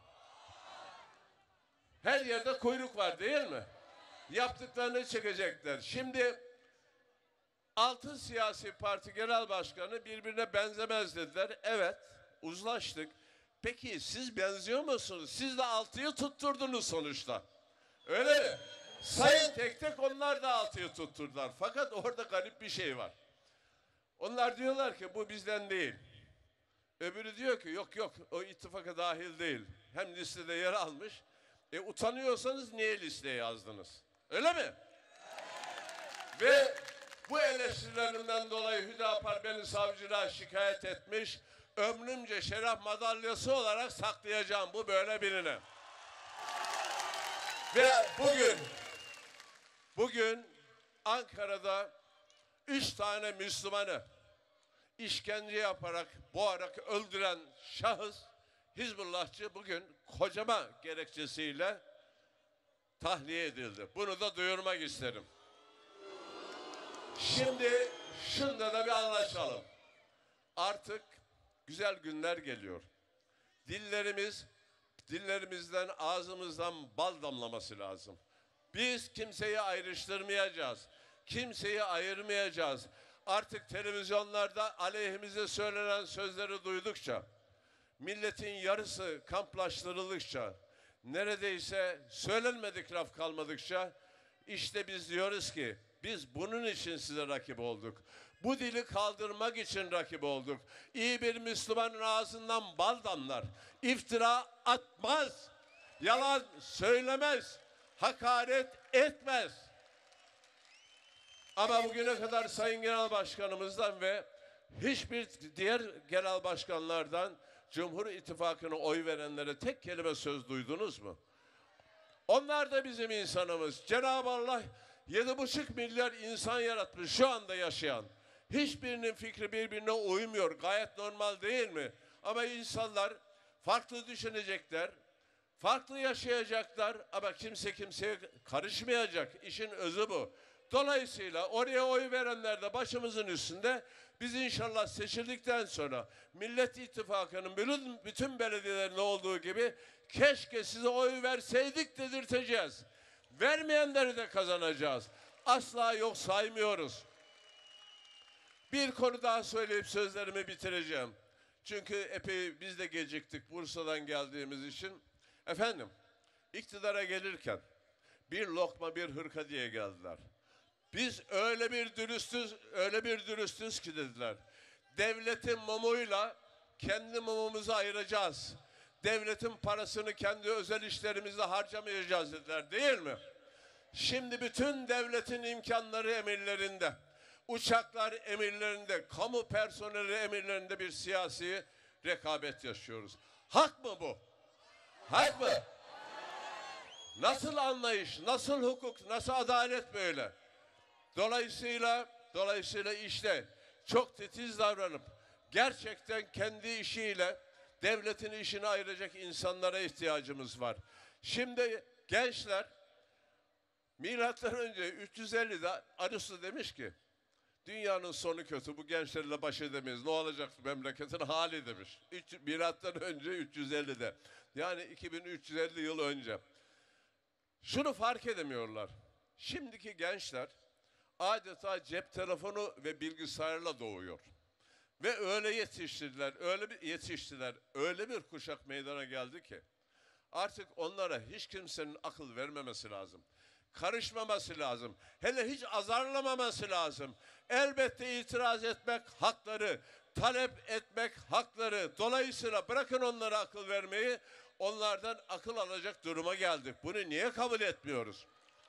Her yerde kuyruk var değil mi? Yaptıklarını çekecekler. Şimdi 6 siyasi parti genel başkanı birbirine benzemez dediler. Evet, uzlaştık. Peki siz benziyor musunuz? Siz de 6'yı tutturdunuz sonuçta. Öyle mi? Sayın tek tek onlar da 6'yı tutturdular. Fakat orada garip bir şey var. Onlar diyorlar ki bu bizden değil. Öbürü diyor ki yok yok o ittifaka dahil değil. Hem listede yer almış. Utanıyorsanız niye listeye yazdınız? Öyle mi? Ve bu eleştirilerinden dolayı Hüdapar beni savcılığa şikayet etmiş. Ömrümce şeref madalyası olarak saklayacağım bu böyle birine. Ve bugün Ankara'da 3 tane Müslümanı işkence yaparak, boğarak öldüren şahıs Hizbullahçı bugün kocama gerekçesiyle tahliye edildi. Bunu da duyurmak isterim. Şimdi şunda da bir anlaşalım. Artık güzel günler geliyor. Dillerimizden, ağzımızdan bal damlaması lazım. Biz kimseyi ayrıştırmayacağız. Kimseyi ayırmayacağız. Artık televizyonlarda aleyhimize söylenen sözleri duydukça, milletin yarısı kamplaştırıldıkça, neredeyse söylenmedik laf kalmadıkça, işte biz diyoruz ki, biz bunun için size rakip olduk. Bu dili kaldırmak için rakip olduk. İyi bir Müslümanın ağzından bal damlar. İftira atmaz. Yalan söylemez. Hakaret etmez. Ama bugüne kadar Sayın Genel Başkanımızdan ve hiçbir diğer genel başkanlardan Cumhur İttifakı'na oy verenlere tek kelime söz duydunuz mu? Onlar da bizim insanımız. Cenab-ı Allah 7,5 milyar insan yaratmış şu anda yaşayan. Hiçbirinin fikri birbirine uymuyor. Gayet normal değil mi? Ama insanlar farklı düşünecekler, farklı yaşayacaklar ama kimse kimseye karışmayacak. İşin özü bu. Dolayısıyla oraya oy verenler de başımızın üstünde. Biz inşallah seçildikten sonra Millet İttifakı'nın bütün belediyelerinde olduğu gibi keşke size oy verseydik dedirteceğiz. Vermeyenleri de kazanacağız. Asla yok saymıyoruz. Bir konu daha söyleyip sözlerimi bitireceğim. Çünkü epey biz de geciktik Bursa'dan geldiğimiz için. Efendim, iktidara gelirken bir lokma bir hırka diye geldiler. Biz öyle bir dürüstüz ki dediler. Devletin mumuyla kendi mumumuzu ayıracağız. Devletin parasını kendi özel işlerimizde harcamayacağız dediler değil mi? Şimdi bütün devletin imkanları emirlerinde. Uçaklar emirlerinde, kamu personeli emirlerinde bir siyasi rekabet yaşıyoruz. Hak mı bu? Hak mı? Nasıl anlayış, nasıl hukuk, nasıl adalet böyle? Dolayısıyla işte çok titiz davranıp gerçekten kendi işiyle devletin işini ayıracak insanlara ihtiyacımız var. Şimdi gençler milattan önce 350'de Aristo demiş ki Dünyanın sonu kötü, bu gençlerle baş edemeyiz. Ne olacak memleketin hali demiş. Milattan önce 350'de. Yani 2350 yıl önce. Şunu fark edemiyorlar. Şimdiki gençler adeta cep telefonu ve bilgisayarla doğuyor. Ve öyle yetiştiler, öyle bir kuşak meydana geldi ki artık onlara hiç kimsenin akıl vermemesi lazım. Karışmaması lazım. Hele hiç azarlamaması lazım. Elbette itiraz etmek hakları, talep etmek hakları. Dolayısıyla bırakın onlara akıl vermeyi, onlardan akıl alacak duruma geldik. Bunu niye kabul etmiyoruz?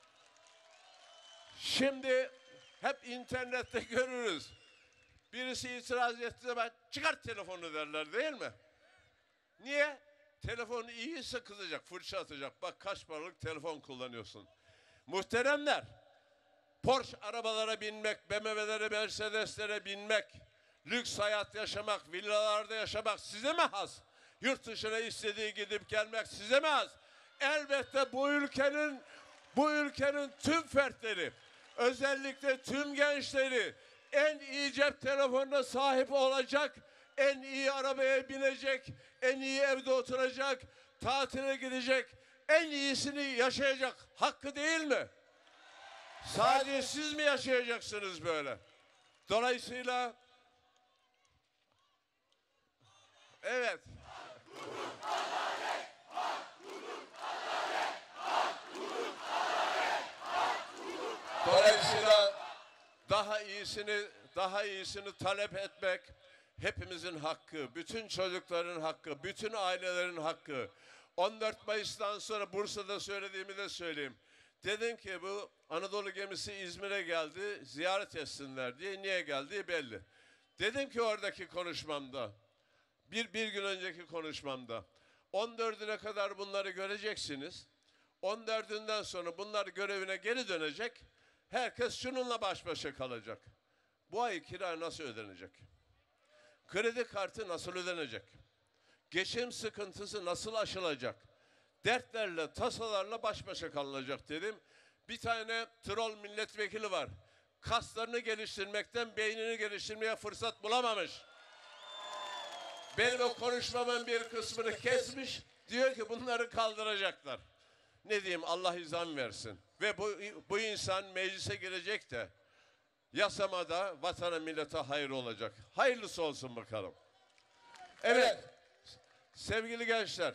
Şimdi hep internette görürüz. Birisi itiraz ettiği zaman çıkart telefonu derler değil mi? Niye? Telefonu iyiyse kızacak, fırça atacak. Bak kaç paralık telefon kullanıyorsun. Muhteremler, Porsche arabalara binmek, BMW'lere, Mercedes'lere binmek, lüks hayat yaşamak, villalarda yaşamak size mi has? Yurt dışına istediği gidip gelmek size mi has? Elbette bu ülkenin tüm fertleri, özellikle tüm gençleri en iyi cep telefonuna sahip olacak, en iyi arabaya binecek, en iyi evde oturacak, tatile gidecek, en iyisini yaşayacak hakkı değil mi? Sadece siz mi yaşayacaksınız böyle? Dolayısıyla evet. Dolayısıyla daha iyisini talep etmek hepimizin hakkı, bütün çocukların hakkı, bütün ailelerin hakkı. 14 Mayıs'tan sonra Bursa'da söylediğimi de söyleyeyim. Dedim ki bu Anadolu gemisi İzmir'e geldi, ziyaret etsinler diye. Niye geldiği belli. Dedim ki oradaki konuşmamda, bir gün önceki konuşmamda, 14'üne kadar bunları göreceksiniz. 14'ünden sonra bunlar görevine geri dönecek. Herkes şununla baş başa kalacak. Bu ay kira nasıl ödenecek? Kredi kartı nasıl ödenecek? Geçim sıkıntısı nasıl aşılacak? Dertlerle, tasalarla baş başa kalınacak dedim. Bir tane troll milletvekili var. Kaslarını geliştirmekten beynini geliştirmeye fırsat bulamamış. Benim o konuşmamın bir kısmını kesmiş. Diyor ki bunları kaldıracaklar. Ne diyeyim, Allah izin versin. Ve bu insan meclise girecek de yasamada vatana millete hayır olacak. Hayırlısı olsun bakalım. Evet. Sevgili gençler,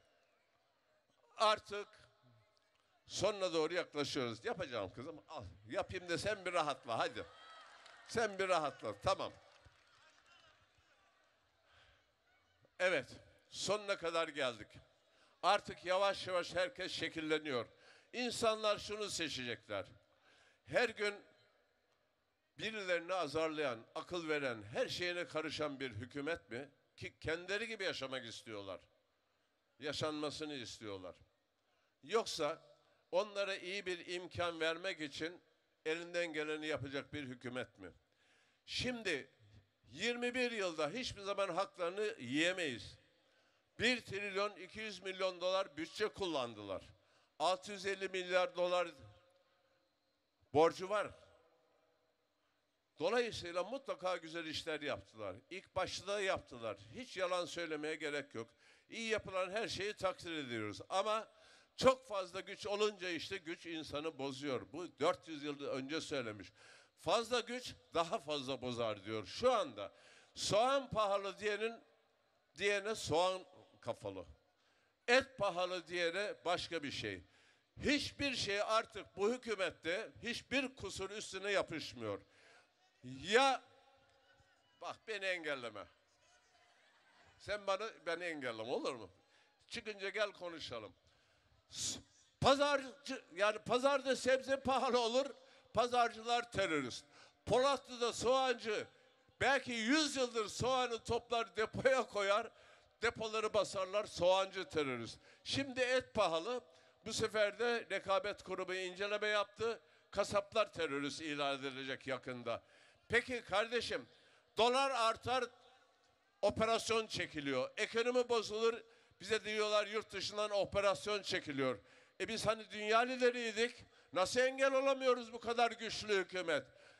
artık sonuna doğru yaklaşıyoruz. Yapacağım kızım. Al, yapayım da sen bir rahatla hadi. Sen bir rahatla, tamam. Evet, sonuna kadar geldik. Artık yavaş yavaş herkes şekilleniyor. İnsanlar şunu seçecekler. Her gün birilerini azarlayan, akıl veren, her şeyine karışan bir hükümet mi? Ki kendileri gibi yaşamak istiyorlar. Yaşanmasını istiyorlar. Yoksa onlara iyi bir imkan vermek için elinden geleni yapacak bir hükümet mi? Şimdi 21 yılda hiçbir zaman haklarını yiyemeyiz. 1 trilyon 200 milyon dolar bütçe kullandılar. 650 milyar dolar borcu var. Dolayısıyla mutlaka güzel işler yaptılar. İlk başta da yaptılar. Hiç yalan söylemeye gerek yok. İyi yapılan her şeyi takdir ediyoruz. Ama çok fazla güç olunca işte güç insanı bozuyor. Bu 400 yıl önce söylemiş. Fazla güç daha fazla bozar diyor. Şu anda soğan pahalı diyene soğan kafalı. Et pahalı diyene başka bir şey. Hiçbir şey artık bu hükümette hiçbir kusur üstüne yapışmıyor. Ya bak beni engelleme. Sen beni engelleme, olur mu? Çıkınca gel konuşalım. Pazarda sebze pahalı olur. Pazarcılar terörist. Polatlı'da soğancı belki 100 yıldır soğanı toplar depoya koyar. Depoları basarlar, soğancı terörist. Şimdi et pahalı. Bu sefer de rekabet kurumu inceleme yaptı. Kasaplar terörist ilan edilecek yakında. Peki kardeşim, dolar artar, operasyon çekiliyor. Ekonomi bozulur, bize diyorlar yurt dışından operasyon çekiliyor. Biz hani dünya lideriydik, nasıl engel olamıyoruz bu kadar güçlü hükümet?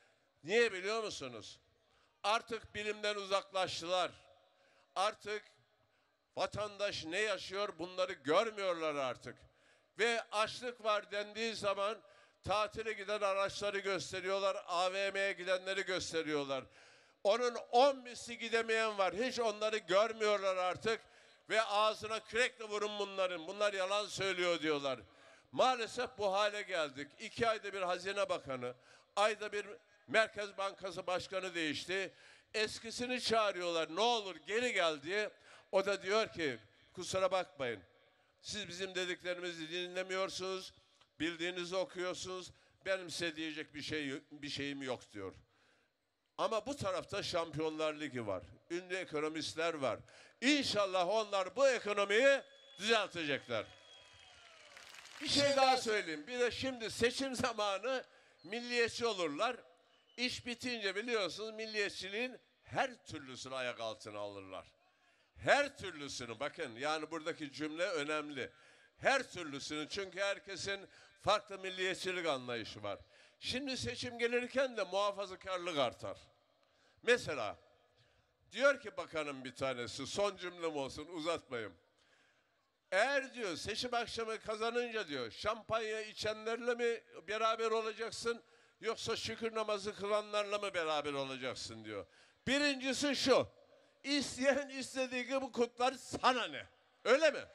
Niye biliyor musunuz? Artık bilimden uzaklaştılar. Artık vatandaş ne yaşıyor bunları görmüyorlar artık. Ve açlık var dendiği zaman tatile giden araçları gösteriyorlar, AVM'ye gidenleri gösteriyorlar. Onun 10 misli gidemeyen var. Hiç onları görmüyorlar artık. Ve ağzına kürekle vurun bunların. Bunlar yalan söylüyor diyorlar. Maalesef bu hale geldik. 2 ayda bir Hazine Bakanı, ayda bir Merkez Bankası Başkanı değişti. Eskisini çağırıyorlar. Ne olur geri gel diye. O da diyor ki kusura bakmayın. Siz bizim dediklerimizi dinlemiyorsunuz. Bildiğinizi okuyorsunuz. Benim size diyecek bir şeyim yok diyor. Ama bu tarafta Şampiyonlar Ligi var. Ünlü ekonomistler var. İnşallah onlar bu ekonomiyi düzeltecekler. Bir şey daha söyleyeyim. Bir de şimdi seçim zamanı milliyetçi olurlar. İş bitince biliyorsunuz milliyetçiliğin her türlüsünü ayak altına alırlar. Her türlüsünü, bakın yani buradaki cümle önemli. Her türlüsünü, çünkü herkesin farklı milliyetçilik anlayışı var. Şimdi seçim gelirken de muhafazakarlık artar. Mesela diyor ki bakanın bir tanesi, son cümlem olsun uzatmayayım. Eğer diyor seçim akşamı kazanınca diyor şampanya içenlerle mi beraber olacaksın yoksa şükür namazı kılanlarla mı beraber olacaksın diyor. Birincisi şu, isteyen istediği gibi kutlar, sana ne? Öyle mi?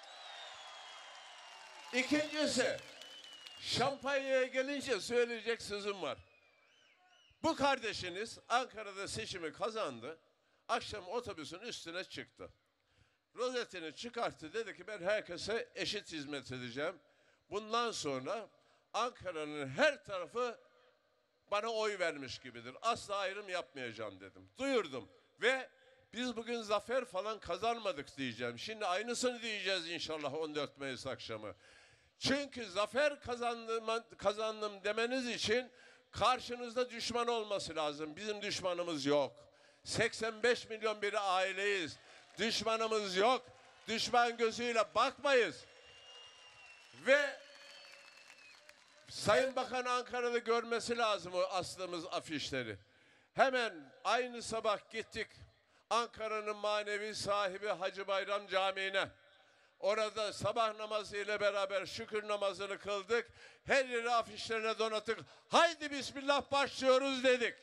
İkincisi, şampanyaya gelince söyleyecek sözüm var. Bu kardeşiniz Ankara'da seçimi kazandı. Akşam otobüsün üstüne çıktı. Rozetini çıkarttı, dedi ki ben herkese eşit hizmet edeceğim. Bundan sonra Ankara'nın her tarafı bana oy vermiş gibidir. Asla ayrım yapmayacağım dedim. Duyurdum ve biz bugün zafer falan kazanmadık diyeceğim. Şimdi aynısını diyeceğiz inşallah 14 Mayıs akşamı. Çünkü zafer kazandım demeniz için karşınızda düşman olması lazım. Bizim düşmanımız yok. 85 milyon bir aileyiz. Düşmanımız yok. Düşman gözüyle bakmayız. Ve Sayın Bakan Ankara'da görmesi lazım o astığımız afişleri. Hemen aynı sabah gittik Ankara'nın manevi sahibi Hacı Bayram Camii'ne. Orada sabah namazı ile beraber şükür namazını kıldık. Her yeri afişlerine donattık. Haydi bismillah başlıyoruz dedik.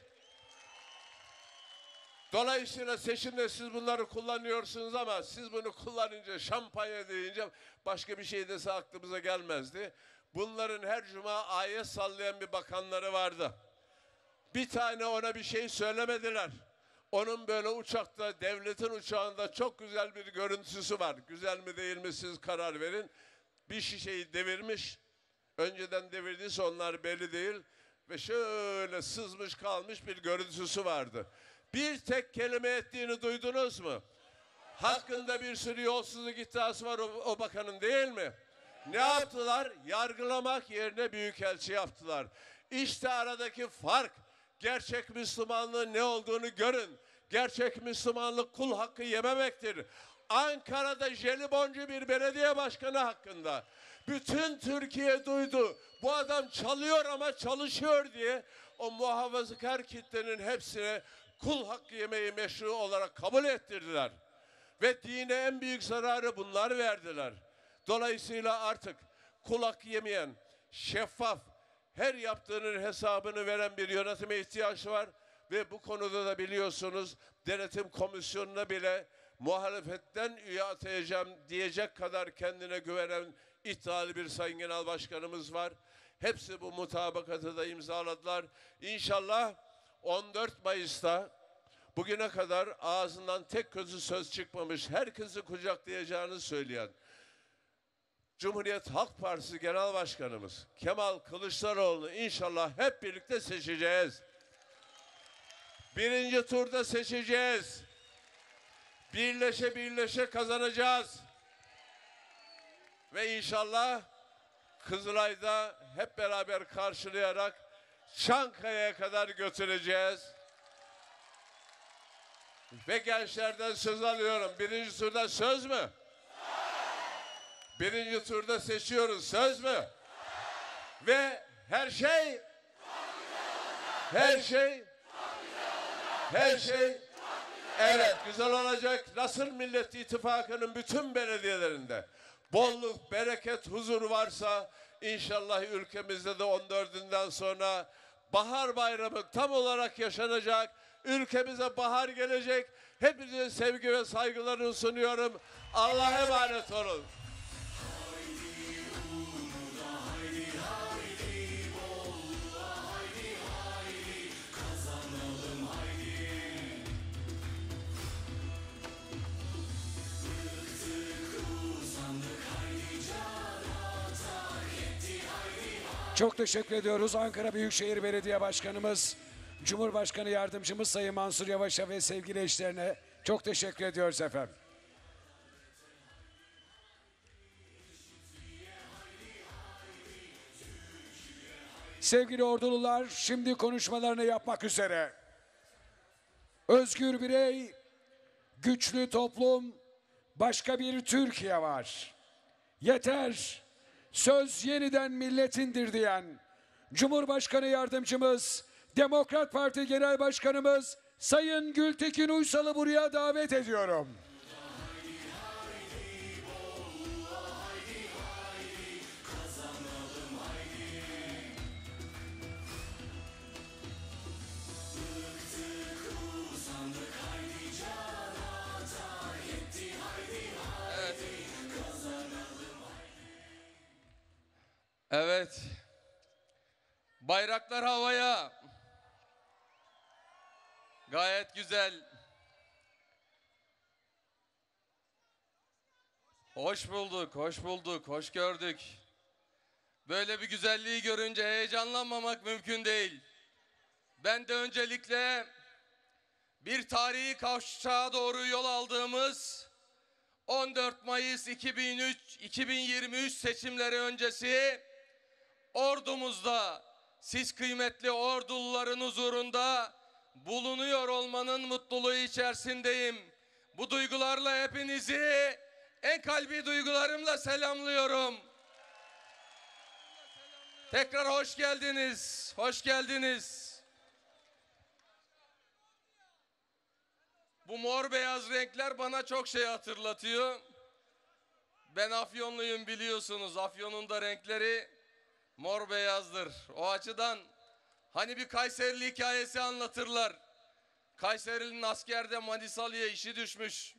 Dolayısıyla seçimde siz bunları kullanıyorsunuz ama siz bunu kullanınca, şampanya deyince başka bir şey dese aklımıza gelmezdi. Bunların her cuma ayet sallayan bir bakanları vardı. Bir tane ona bir şey söylemediler. Onun böyle uçakta, devletin uçağında çok güzel bir görüntüsü var. Güzel mi değil mi siz karar verin. Bir şişeyi devirmiş. Önceden devirdiyse onlar belli değil. Ve şöyle sızmış kalmış bir görüntüsü vardı. Bir tek kelime ettiğini duydunuz mu? Hakkında bir sürü yolsuzluk iddiası var o bakanın, değil mi? Ne yaptılar? Yargılamak yerine büyükelçi yaptılar. İşte aradaki fark. Gerçek Müslümanlığın ne olduğunu görün. Gerçek Müslümanlık kul hakkı yememektir. Ankara'da jeliboncu bir belediye başkanı hakkında bütün Türkiye duydu. Bu adam çalıyor ama çalışıyor diye o muhafazakar kitlenin hepsine kul hakkı yemeği meşru olarak kabul ettirdiler. Ve dine en büyük zararı bunlar verdiler. Dolayısıyla artık kul hakkı yemeyen, şeffaf, her yaptığının hesabını veren bir yönetime ihtiyaç var. Ve bu konuda da biliyorsunuz denetim komisyonuna bile muhalefetten üye atayacağım diyecek kadar kendine güvenen iddialı bir Sayın Genel Başkanımız var. Hepsi bu mutabakatı da imzaladılar. İnşallah 14 Mayıs'ta bugüne kadar ağzından tek kötü söz çıkmamış, herkesi kucaklayacağını söyleyen Cumhuriyet Halk Partisi Genel Başkanımız Kemal Kılıçdaroğlu'nu inşallah hep birlikte seçeceğiz. Birinci turda seçeceğiz. Birleşe birleşe kazanacağız. Ve inşallah Kızılay'da hep beraber karşılayarak Çankaya'ya kadar götüreceğiz. Ve gençlerden söz alıyorum. Birinci turda söz mü? Birinci turda seçiyoruz. Söz mü? Ve her şey Her şey evet güzel olacak. Nasıl Millet İttifakı'nın bütün belediyelerinde bolluk, bereket, huzur varsa inşallah ülkemizde de 14'ünden sonra bahar bayramı tam olarak yaşanacak. Ülkemize bahar gelecek. Hepinize sevgi ve saygılarımı sunuyorum. Allah'a emanet olun. Çok teşekkür ediyoruz Ankara Büyükşehir Belediye Başkanımız, Cumhurbaşkanı Yardımcımız Sayın Mansur Yavaş'a ve sevgili eşlerine çok teşekkür ediyoruz efendim. Sevgili ordulular, şimdi konuşmalarını yapmak üzere. Özgür birey, güçlü toplum, başka bir Türkiye var. Yeter, söz yeniden milletindir diyen Cumhurbaşkanı Yardımcımız, Demokrat Parti Genel Başkanımız Sayın Gültekin Uysal'ı buraya davet ediyorum. Evet. Bayraklar havaya. Gayet güzel. Hoş bulduk, hoş bulduk, hoş gördük. Böyle bir güzelliği görünce heyecanlanmamak mümkün değil. Ben de öncelikle bir tarihi kavşağa doğru yol aldığımız 14 Mayıs 2023 seçimleri öncesi ordumuzda, siz kıymetli orduluların huzurunda bulunuyor olmanın mutluluğu içerisindeyim. Bu duygularla hepinizi en kalbi duygularımla selamlıyorum. Tekrar hoş geldiniz, hoş geldiniz. Bu mor beyaz renkler bana çok şey hatırlatıyor. Ben Afyonluyum biliyorsunuz. Afyon'un da renkleri mor beyazdır. O açıdan hani bir Kayserili hikayesi anlatırlar. Kayseri'nin askerde Manisalı'ya işi düşmüş.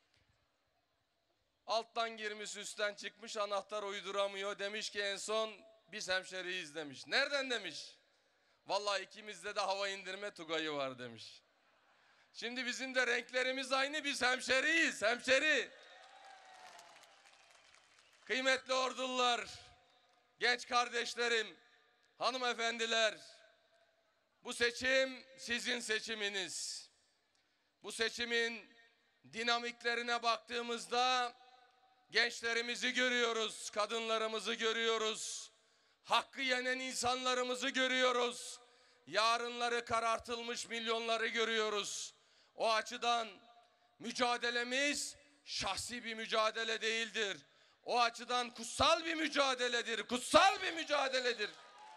Alttan girmiş, üstten çıkmış, anahtar uyduramıyor. Demiş ki en son biz hemşeriyiz demiş. Nereden demiş? Vallahi ikimizde de hava indirme tugayı var demiş. Şimdi bizim de renklerimiz aynı, biz hemşeriyiz, hemşeri. Kıymetli ordular, genç kardeşlerim, hanımefendiler, bu seçim sizin seçiminiz. Bu seçimin dinamiklerine baktığımızda gençlerimizi görüyoruz, kadınlarımızı görüyoruz, hakkı yenen insanlarımızı görüyoruz, yarınları karartılmış milyonları görüyoruz. O açıdan mücadelemiz şahsi bir mücadele değildir. O açıdan kutsal bir mücadeledir, kutsal bir mücadeledir.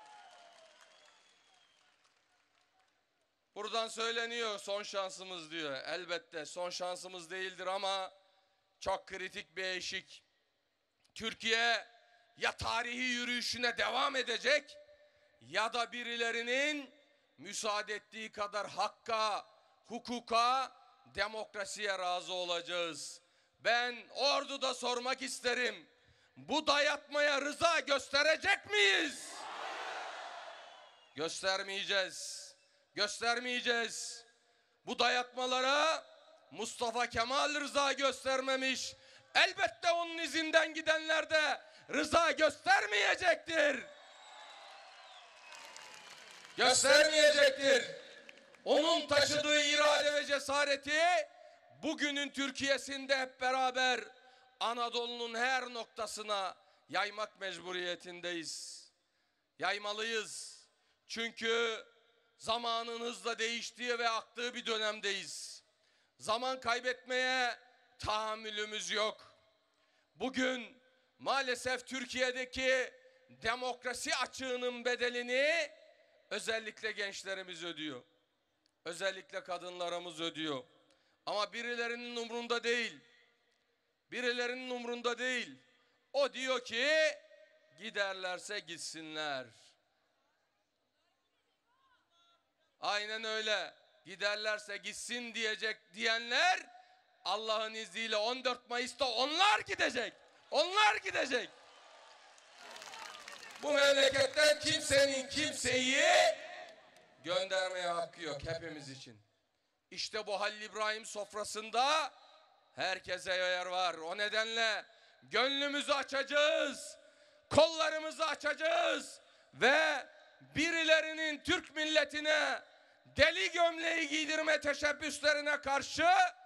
Buradan söyleniyor son şansımız diyor. Elbette son şansımız değildir ama çok kritik bir eşik. Türkiye ya tarihi yürüyüşüne devam edecek ya da birilerinin müsaade ettiği kadar hakka, hukuka, demokrasiye razı olacağız. Ben orduda sormak isterim. Bu dayatmaya rıza gösterecek miyiz? Göstermeyeceğiz. Göstermeyeceğiz. Bu dayatmalara Mustafa Kemal rıza göstermemiş. Elbette onun izinden gidenler de rıza göstermeyecektir. Göstermeyecektir. Onun taşıdığı irade ve cesareti bugünün Türkiye'sinde hep beraber Anadolu'nun her noktasına yaymak mecburiyetindeyiz. Yaymalıyız. Çünkü zamanın hızla değiştiği ve aktığı bir dönemdeyiz. Zaman kaybetmeye tahammülümüz yok. Bugün maalesef Türkiye'deki demokrasi açığının bedelini özellikle gençlerimiz ödüyor. Özellikle kadınlarımız ödüyor. Ama birilerinin umrunda değil. Birilerinin umrunda değil. O diyor ki giderlerse gitsinler. Aynen öyle. Giderlerse gitsin diyenler Allah'ın izniyle 14 Mayıs'ta onlar gidecek. Onlar gidecek. Bu memleketten kimsenin kimseyi göndermeye hakkı yok hepimiz için. İşte bu Halil İbrahim sofrasında herkese yer var. O nedenle gönlümüzü açacağız, kollarımızı açacağız ve birilerinin Türk milletine deli gömleği giydirme teşebbüslerine karşı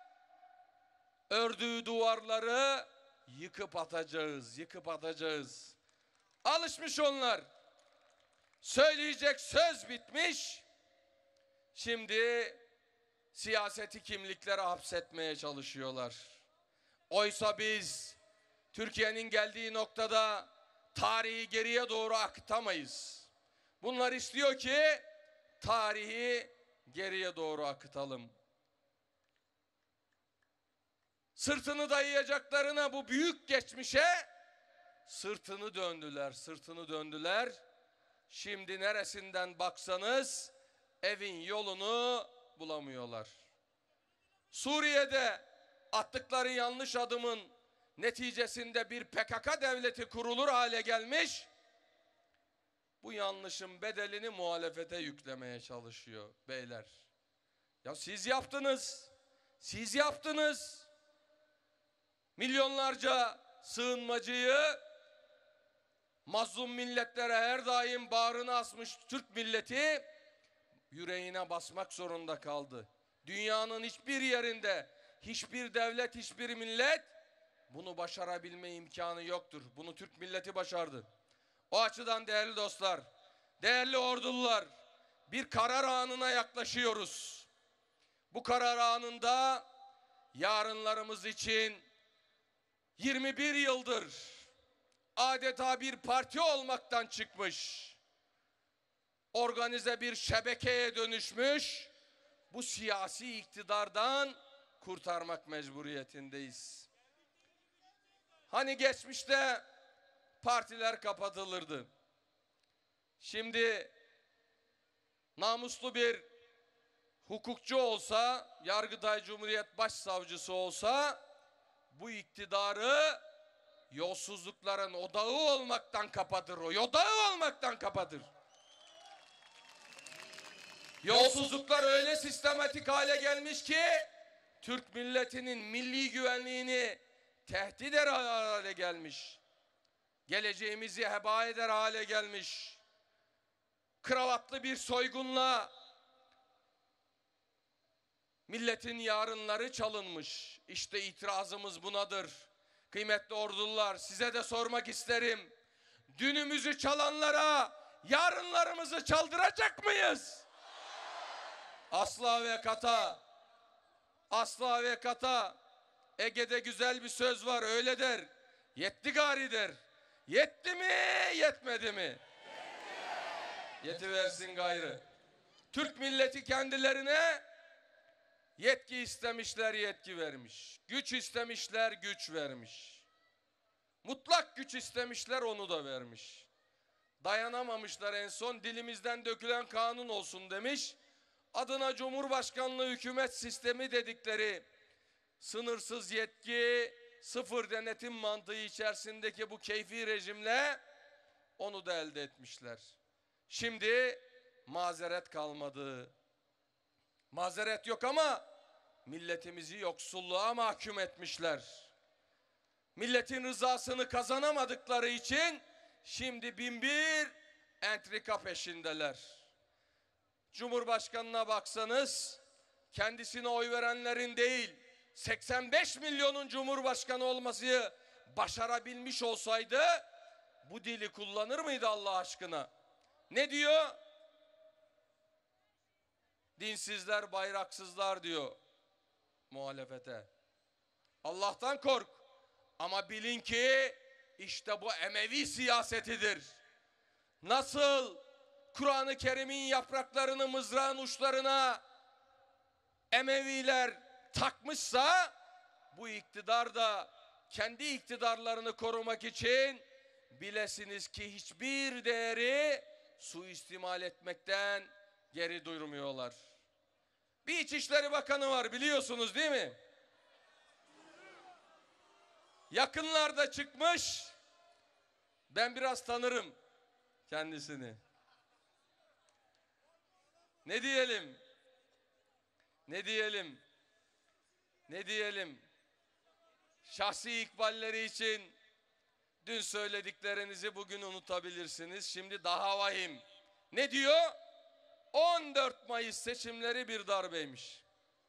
ördüğü duvarları yıkıp atacağız, yıkıp atacağız. Alışmış onlar. Söyleyecek söz bitmiş. Şimdi siyaseti kimliklere hapsetmeye çalışıyorlar. Oysa biz Türkiye'nin geldiği noktada tarihi geriye doğru akıtamayız. Bunlar istiyor ki tarihi geriye doğru akıtalım. Sırtını dayayacaklarına bu büyük geçmişe sırtını döndüler, sırtını döndüler. Şimdi neresinden baksanız evin yolunu bulamıyorlar. Suriye'de attıkları yanlış adımın neticesinde bir PKK devleti kurulur hale gelmiş. Bu yanlışın bedelini muhalefete yüklemeye çalışıyor beyler. Ya siz yaptınız. Siz yaptınız. Milyonlarca sığınmacıyı mazlum milletlere her daim bağrını asmış Türk milleti yüreğine basmak zorunda kaldı. Dünyanın hiçbir yerinde hiçbir devlet, hiçbir millet bunu başarabilme imkanı yoktur. Bunu Türk milleti başardı. O açıdan değerli dostlar, değerli ordulular, bir karar anına yaklaşıyoruz. Bu karar anında yarınlarımız için 21 yıldır adeta bir parti olmaktan çıkmış, organize bir şebekeye dönüşmüş bu siyasi iktidardan kurtarmak mecburiyetindeyiz. Hani geçmişte partiler kapatılırdı. Şimdi namuslu bir hukukçu olsa, Yargıtay Cumhuriyet Başsavcısı olsa bu iktidarı yolsuzlukların odağı olmaktan kapatır. O odağı olmaktan kapatır. Yolsuzluklar öyle sistematik hale gelmiş ki Türk milletinin milli güvenliğini tehdit eder hale gelmiş. Geleceğimizi heba eder hale gelmiş. Kravatlı bir soygunla milletin yarınları çalınmış. İşte itirazımız bunadır. Kıymetli ordular, size de sormak isterim. Dünümüzü çalanlara yarınlarımızı çaldıracak mıyız? Asla ve kata. Asla ve kata. Ege'de güzel bir söz var, öyle der. Yetti gari der. Yetti mi, yetmedi mi? Yetiversin gayrı. Türk milleti kendilerine yetki istemişler, yetki vermiş. Güç istemişler, güç vermiş. Mutlak güç istemişler, onu da vermiş. Dayanamamışlar, en son dilimizden dökülen kanun olsun demiş. Adına Cumhurbaşkanlığı hükümet sistemi dedikleri sınırsız yetki, sıfır denetim mantığı içerisindeki bu keyfi rejimle onu da elde etmişler. Şimdi mazeret kalmadı. Mazeret yok ama milletimizi yoksulluğa mahkum etmişler. Milletin rızasını kazanamadıkları için şimdi binbir entrika peşindeler. Cumhurbaşkanına baksanız kendisine oy verenlerin değil 85 milyonun cumhurbaşkanı olmasını başarabilmiş olsaydı bu dili kullanır mıydı Allah aşkına? Ne diyor? Dinsizler, bayraksızlar diyor muhalefete. Allah'tan kork. Ama bilin ki işte bu Emevi siyasetidir. Nasıl Kur'an-ı Kerim'in yapraklarını mızrağın uçlarına Emeviler takmışsa, bu iktidar da kendi iktidarlarını korumak için bilesiniz ki hiçbir değeri suistimal etmekten geri durmuyorlar. Bir İçişleri Bakanı var, biliyorsunuz değil mi? Yakınlarda çıkmış. Ben biraz tanırım kendisini. Ne diyelim? Ne diyelim? Ne diyelim? Şahsi ikballeri için dün söylediklerinizi bugün unutabilirsiniz. Şimdi daha vahim. Ne diyor? 14 Mayıs seçimleri bir darbeymiş.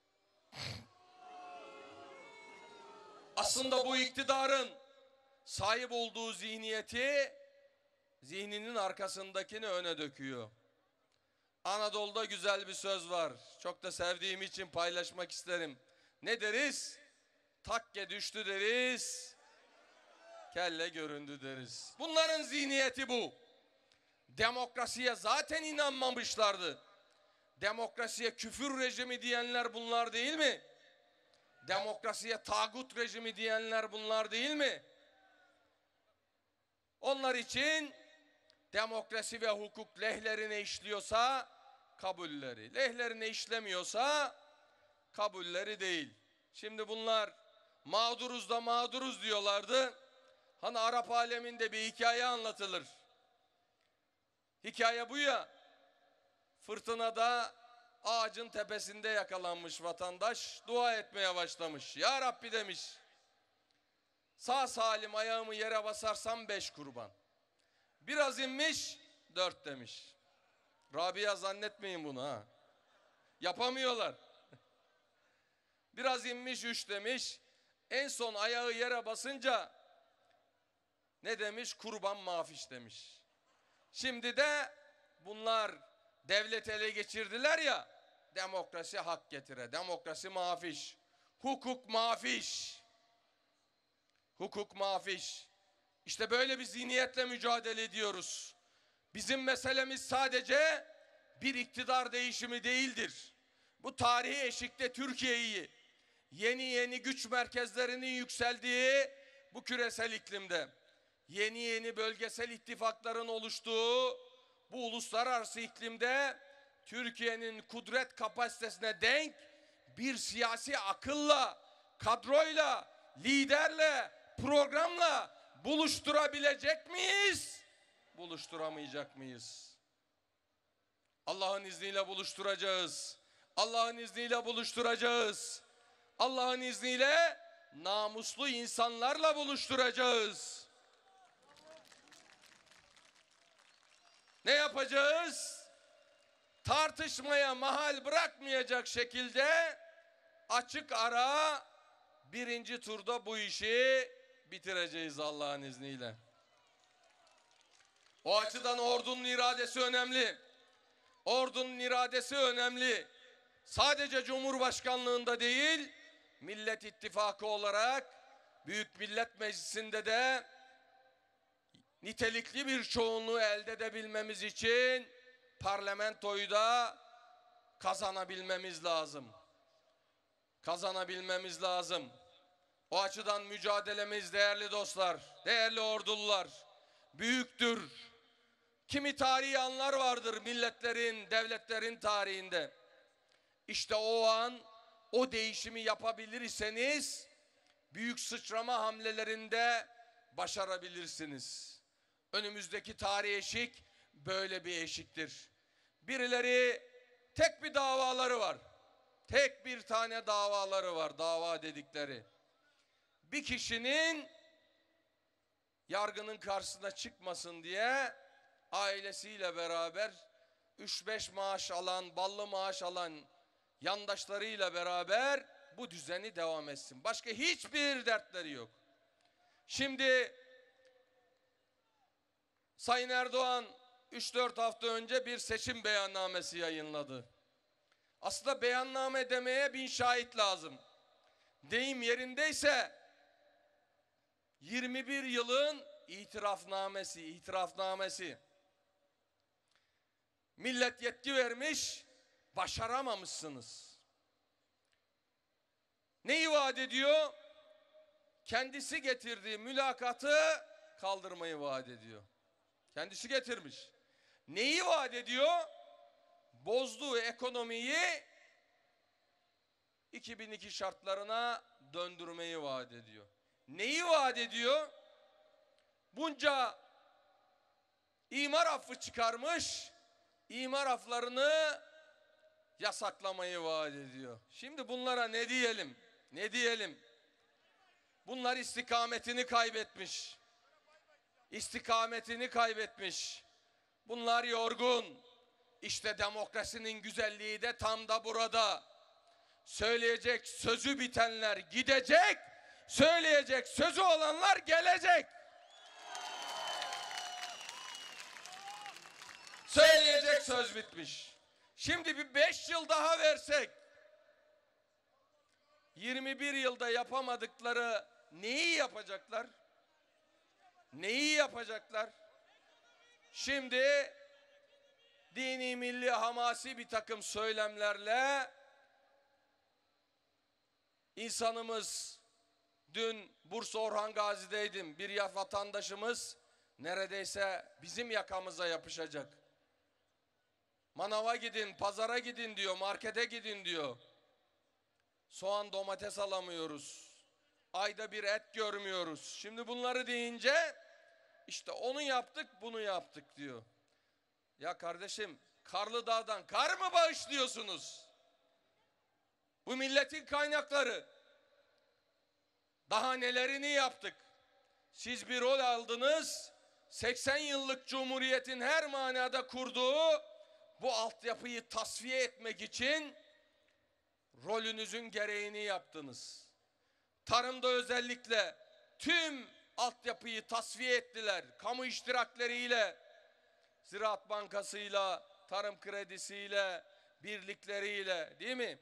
Aslında bu iktidarın sahip olduğu zihniyeti, zihninin arkasındakini öne döküyor. Anadolu'da güzel bir söz var. Çok da sevdiğim için paylaşmak isterim. Ne deriz? Takke düştü deriz, kelle göründü deriz. Bunların zihniyeti bu. Demokrasiye zaten inanmamışlardı. Demokrasiye küfür rejimi diyenler bunlar değil mi? Demokrasiye tağut rejimi diyenler bunlar değil mi? Onlar için demokrasi ve hukuk lehlerine işliyorsa kabulleri, lehlerine işlemiyorsa kabulleri değil. Şimdi bunlar mağduruz da mağduruz diyorlardı. Hani Arap aleminde bir hikaye anlatılır. Hikaye bu ya. Fırtınada ağacın tepesinde yakalanmış vatandaş dua etmeye başlamış. Ya Rabbi demiş. Sağ salim ayağımı yere basarsam 5 kurban. Biraz inmiş 4 demiş. Rabia zannetmeyin bunu ha. Yapamıyorlar. Biraz inmiş 3 demiş. En son ayağı yere basınca ne demiş? Kurban mafiş demiş. Şimdi de bunlar devlet ele geçirdiler ya, demokrasi hak getire, demokrasi mafiş, hukuk mafiş, hukuk mafiş. İşte böyle bir zihniyetle mücadele ediyoruz. Bizim meselemiz sadece bir iktidar değişimi değildir. Bu tarihi eşikte Türkiye'yi yeni yeni güç merkezlerinin yükseldiği bu küresel iklimde, yeni yeni bölgesel ittifakların oluştuğu bu uluslararası iklimde Türkiye'nin kudret kapasitesine denk bir siyasi akılla, kadroyla, liderle, programla buluşturabilecek miyiz? Buluşturamayacak mıyız? Allah'ın izniyle buluşturacağız. Allah'ın izniyle buluşturacağız. Allah'ın izniyle namuslu insanlarla buluşturacağız. Ne yapacağız? Tartışmaya mahal bırakmayacak şekilde açık ara birinci turda bu işi bitireceğiz Allah'ın izniyle. O açıdan ordunun iradesi önemli. Ordunun iradesi önemli. Sadece Cumhurbaşkanlığında değil, Millet İttifakı olarak Büyük Millet Meclisi'nde de nitelikli bir çoğunluğu elde edebilmemiz için parlamentoyu da kazanabilmemiz lazım. Kazanabilmemiz lazım. O açıdan mücadelemiz değerli dostlar, değerli ordulular, büyüktür. Kimi tarihi anlar vardır milletlerin, devletlerin tarihinde. İşte o an, o değişimi yapabilir iseniz büyük sıçrama hamlelerinde başarabilirsiniz. Önümüzdeki tarih eşik böyle bir eşiktir. Birileri tek bir davaları var. Tek bir tane davaları var, dava dedikleri. Bir kişinin yargının karşısına çıkmasın diye ailesiyle beraber 3-5 maaş alan, ballı maaş alan yandaşlarıyla beraber bu düzeni devam etsin. Başka hiçbir dertleri yok. Şimdi Sayın Erdoğan 3-4 hafta önce bir seçim beyannamesi yayınladı. Aslında beyanname demeye 1000 şahit lazım. Deyim yerindeyse 21 yılın itirafnamesi. Millet yetki vermiş, başaramamışsınız. Neyi vaat ediyor? Kendisi getirdiği mülakatı kaldırmayı vaat ediyor. Kendisi getirmiş. Neyi vaat ediyor? Bozduğu ekonomiyi 2002 şartlarına döndürmeyi vaat ediyor. Neyi vaat ediyor? Bunca imar affı çıkarmış, imar afflarını yasaklamayı vaat ediyor. Şimdi bunlara ne diyelim? Ne diyelim? Bunlar istikametini kaybetmiş. İstikametini kaybetmiş. Bunlar yorgun. İşte demokrasinin güzelliği de tam da burada. Söyleyecek sözü bitenler gidecek, söyleyecek sözü olanlar gelecek. Söyleyecek söz bitmiş. Şimdi bir 5 yıl daha versek, 21 yılda yapamadıkları neyi yapacaklar? Neyi yapacaklar? Şimdi dini, milli, hamasi bir takım söylemlerle insanımız, dün Bursa Orhan Gazi'deydim, bir vatandaşımız neredeyse bizim yakamıza yapışacak. Manava gidin, pazara gidin diyor, markete gidin diyor. Soğan, domates alamıyoruz. Ayda bir et görmüyoruz. Şimdi bunları deyince işte onu yaptık, bunu yaptık diyor. Ya kardeşim, Karlı Dağ'dan kar mı bağışlıyorsunuz? Bu milletin kaynakları. Daha nelerini yaptık? Siz bir rol aldınız. 80 yıllık Cumhuriyet'in her manada kurduğu bu altyapıyı tasfiye etmek için rolünüzün gereğini yaptınız. Tarımda özellikle tüm altyapıyı tasfiye ettiler. Kamu iştirakleriyle, Ziraat Bankası'yla, tarım kredisiyle, birlikleriyle, değil mi?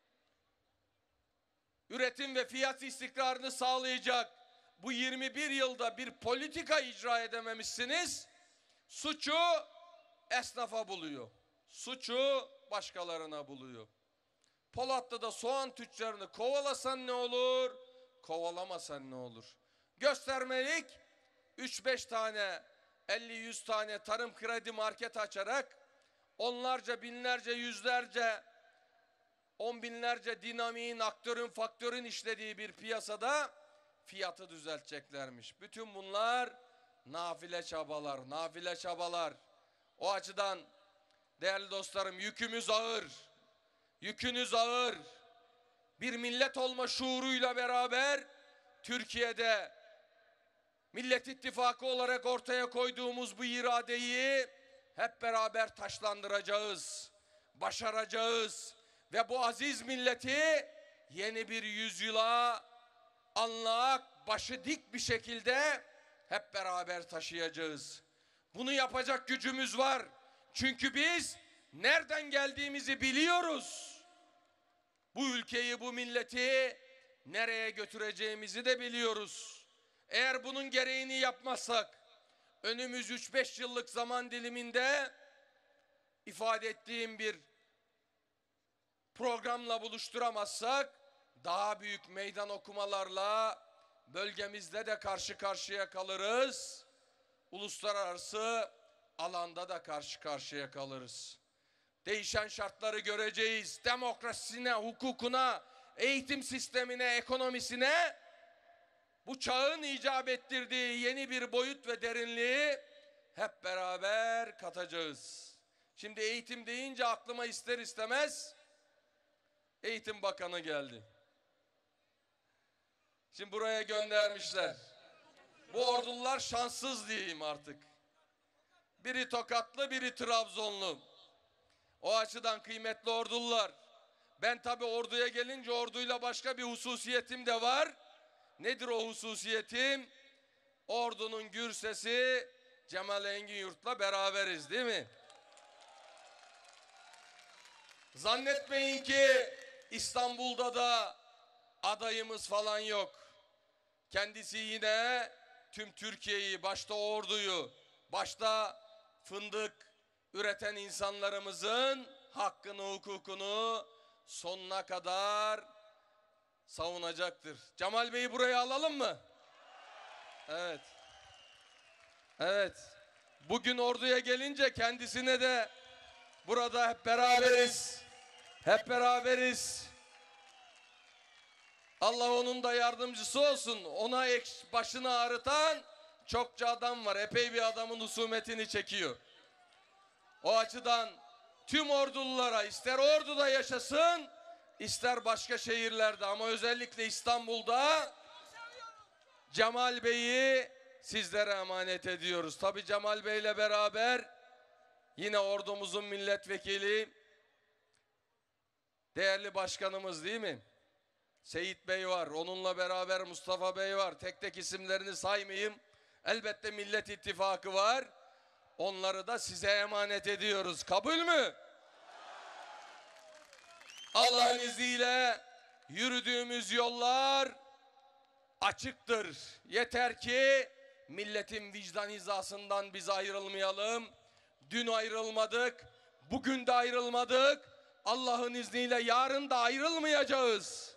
Üretim ve fiyat istikrarını sağlayacak bu 21 yılda bir politika icra edememişsiniz. Suçu esnafa buluyor. Suçu başkalarına buluyor. Polatlı'da soğan tüccarını kovalasan ne olur, kovalamasan ne olur? Göstermelik 3-5 tane, 50-100 tane tarım kredi market açarak onlarca, binlerce, yüzlerce, 10 binlerce dinamiğin, aktörün, faktörün işlediği bir piyasada fiyatı düzelteceklermiş. Bütün bunlar nafile çabalar, nafile çabalar. O açıdan değerli dostlarım, yükümüz ağır. Yükünüz ağır. Bir millet olma şuuruyla beraber Türkiye'de Millet İttifakı olarak ortaya koyduğumuz bu iradeyi hep beraber taşlandıracağız, başaracağız ve bu aziz milleti yeni bir yüzyıla anlak, başı dik bir şekilde hep beraber taşıyacağız. Bunu yapacak gücümüz var. Çünkü biz nereden geldiğimizi biliyoruz. Bu ülkeyi, bu milleti nereye götüreceğimizi de biliyoruz. Eğer bunun gereğini yapmazsak, önümüz 3-5 yıllık zaman diliminde ifade ettiğim bir programla buluşturamazsak, daha büyük meydan okumalarla bölgemizde de karşı karşıya kalırız. Uluslararası alanda da karşı karşıya kalırız. Değişen şartları göreceğiz. Demokrasisine, hukukuna, eğitim sistemine, ekonomisine, bu çağın icap ettirdiği yeni bir boyut ve derinliği hep beraber katacağız. Şimdi eğitim deyince aklıma ister istemez Eğitim Bakanı geldi. Şimdi buraya göndermişler. Bu ordular şanssız diyeyim artık. Biri Tokatlı, biri Trabzonlu. O açıdan kıymetli ordular. Ben tabii orduya gelince orduyla başka bir hususiyetim de var. Nedir o hususiyetim? Ordunun gür sesi Cemal Engin-Yurt'la beraberiz, değil mi? Zannetmeyin ki İstanbul'da da adayımız falan yok. Kendisi yine tüm Türkiye'yi, başta orduyu, başta fındık, üreten insanlarımızın hakkını, hukukunu sonuna kadar savunacaktır. Cemal Bey'i buraya alalım mı? Evet. Evet. Bugün orduya gelince kendisine de burada hep beraberiz. Hep beraberiz. Allah onun da yardımcısı olsun. Ona başını ağrıtan çokça adam var. Epey bir adamın husumetini çekiyor. O açıdan tüm ordululara, ister orduda yaşasın, ister başka şehirlerde ama özellikle İstanbul'da Cemal Bey'i sizlere emanet ediyoruz. Tabii Cemal Bey'le beraber yine ordumuzun milletvekili, değerli başkanımız değil mi? Seyit Bey var. Onunla beraber Mustafa Bey var. Tek tek isimlerini saymayayım. Elbette Millet İttifakı var. Onları da size emanet ediyoruz. Kabul mü? Allah'ın izniyle yürüdüğümüz yollar açıktır. Yeter ki milletin vicdan hizasından biz ayrılmayalım. Dün ayrılmadık, bugün de ayrılmadık. Allah'ın izniyle yarın da ayrılmayacağız.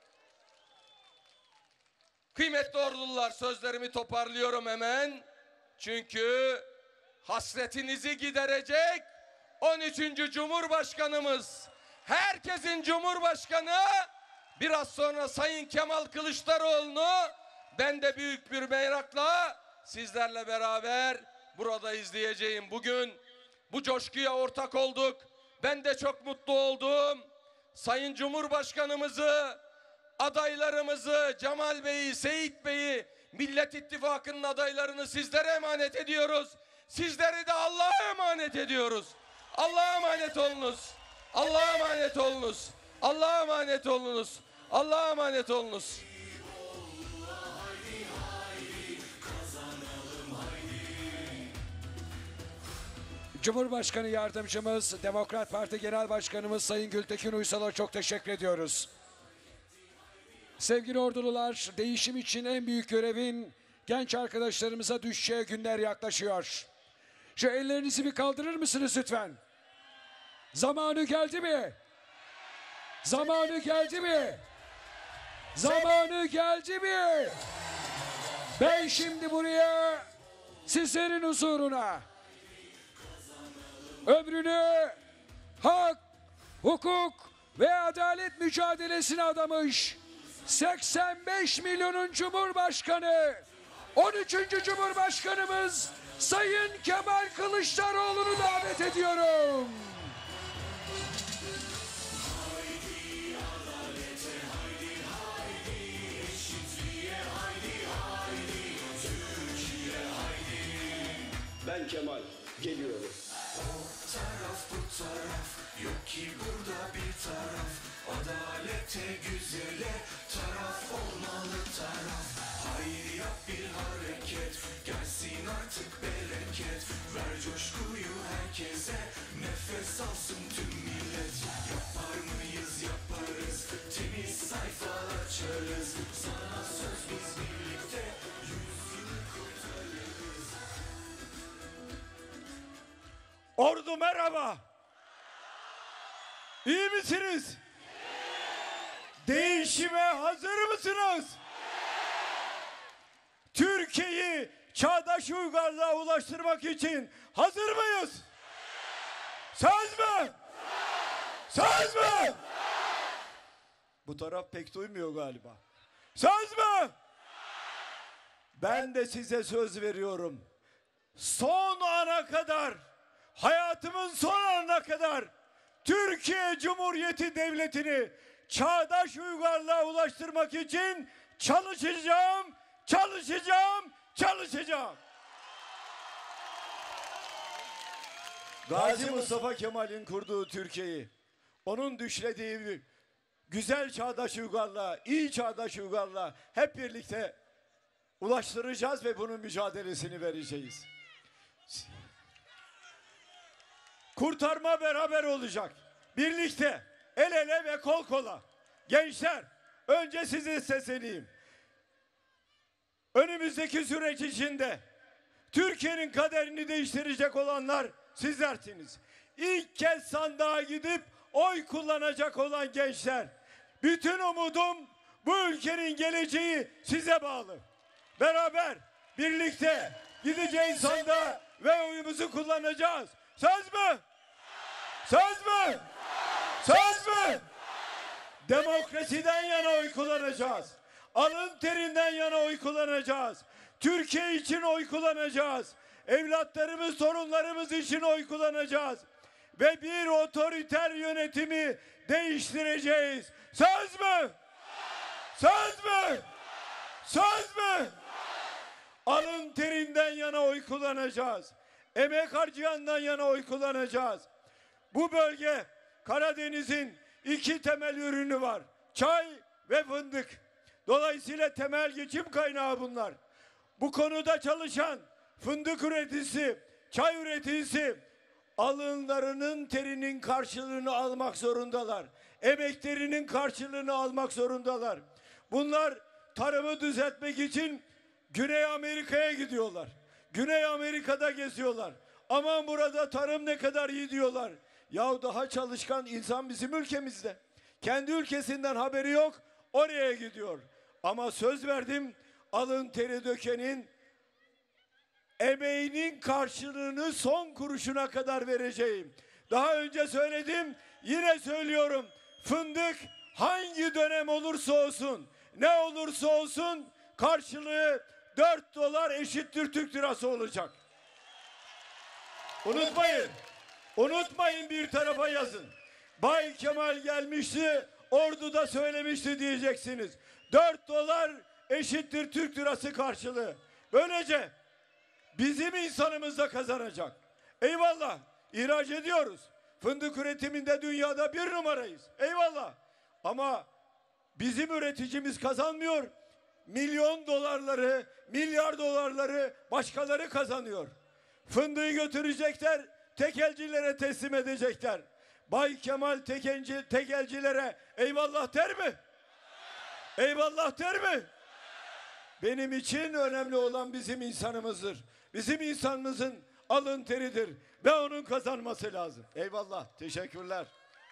Kıymetli ordular, sözlerimi toparlıyorum hemen. Çünkü hasretinizi giderecek 13. Cumhurbaşkanımız, herkesin Cumhurbaşkanı, biraz sonra Sayın Kemal Kılıçdaroğlu'nu ben de büyük bir merakla sizlerle beraber burada izleyeceğim. Bugün bu coşkuya ortak olduk. Ben de çok mutlu oldum. Sayın Cumhurbaşkanımızı, adaylarımızı, Cemal Bey'i, Seyit Bey'i, Millet İttifakı'nın adaylarını sizlere emanet ediyoruz. Sizleri de Allah'a emanet ediyoruz. Allah'a emanet olunuz. Allah'a emanet olunuz. Allah'a emanet olunuz. Allah'a emanet olunuz. Cumhurbaşkanı Yardımcımız, Demokrat Parti Genel Başkanımız Sayın Gültekin Uysal'a çok teşekkür ediyoruz. Sevgili ordulular, değişim için en büyük görevin genç arkadaşlarımıza düşeceği günler yaklaşıyor. Şu ellerinizi bir kaldırır mısınız lütfen? Zamanı geldi mi? Zamanı geldi mi? Zamanı geldi mi? Ben şimdi buraya sizlerin huzuruna ömrünü hak, hukuk ve adalet mücadelesine adamış 85 milyonun Cumhurbaşkanı, 13. Cumhurbaşkanımız Sayın Kemal Kılıçdaroğlu'nu davet ediyorum. Ben Kemal geliyorum. Taraf bu taraf, yok ki burada bir taraf. Adalete, güzele taraf olmalı taraf. Haydi yap bir hareket, gelsin artık bereket. Ver coşkuyu herkese, nefes alsın tüm millet. Yapar mıyız yaparız, temiz sayfalar açarız. Sana söz biz birlikte, yüzyılı kurtarırız. Ordu merhaba. İyi misiniz? Değişime hazır mısınız? Türkiye'yi çağdaş uygarlığa ulaştırmak için hazır mıyız? Söz mü? Söz mü? Bu taraf pek duymuyor galiba. Söz mü? Ben de size söz veriyorum. Son ana kadar, hayatımın son anına kadar Türkiye Cumhuriyeti Devleti'ni çağdaş uygarlığa ulaştırmak için çalışacağım, çalışacağım, çalışacağım. Gazi Mustafa Kemal'in kurduğu Türkiye'yi, onun düşlediği güzel çağdaş uygarlığa, iyi çağdaş uygarlığa hep birlikte ulaştıracağız ve bunun mücadelesini vereceğiz. Kurtarma beraber olacak. Birlikte, el ele ve kol kola. Gençler, önce size sesleneyim. Önümüzdeki süreç içinde Türkiye'nin kaderini değiştirecek olanlar sizlersiniz. İlk kez sandığa gidip oy kullanacak olan gençler. Bütün umudum bu ülkenin geleceği size bağlı. Beraber, birlikte gideceğiz sandığa ve oyumuzu kullanacağız. Söz mü? Söz mü? Söz mü? Demokrasiden yana oy kullanacağız. Alın terinden yana oy kullanacağız. Türkiye için oy kullanacağız. Evlatlarımız, torunlarımız için oy kullanacağız. Ve bir otoriter yönetimi değiştireceğiz. Söz mü? Söz mü? Söz mü? Alın terinden yana oy kullanacağız. Emek harcayandan yana oy kullanacağız. Bu bölge Karadeniz'in iki temel ürünü var. Çay ve fındık. Dolayısıyla temel geçim kaynağı bunlar. Bu konuda çalışan fındık üreticisi, çay üreticisi alınlarının terinin karşılığını almak zorundalar. Emeklerinin karşılığını almak zorundalar. Bunlar tarımı düzeltmek için Güney Amerika'ya gidiyorlar. Güney Amerika'da geziyorlar. Aman burada tarım ne kadar iyi diyorlar. Yahu daha çalışkan insan bizim ülkemizde. Kendi ülkesinden haberi yok, oraya gidiyor. Ama söz verdim, alın teri dökenin emeğinin karşılığını son kuruşuna kadar vereceğim. Daha önce söyledim, yine söylüyorum. Fındık hangi dönem olursa olsun, ne olursa olsun karşılığı 4 dolar eşittir Türk lirası olacak. Unutmayın. Unutmayın, bir tarafa yazın. Bay Kemal gelmişti, Ordu'da söylemişti diyeceksiniz. 4 dolar eşittir Türk lirası karşılığı. Böylece bizim insanımız da kazanacak. Eyvallah, ihraç ediyoruz. Fındık üretiminde dünyada 1 numarayız. Eyvallah. Ama bizim üreticimiz kazanmıyor. Milyon dolarları, milyar dolarları başkaları kazanıyor. Fındığı götürecekler, tekelcilere teslim edecekler. Bay Kemal tekelcilere eyvallah der mi? Eyvallah der mi? Benim için önemli olan bizim insanımızdır. Bizim insanımızın alın teridir ve onun kazanması lazım. Eyvallah, teşekkürler.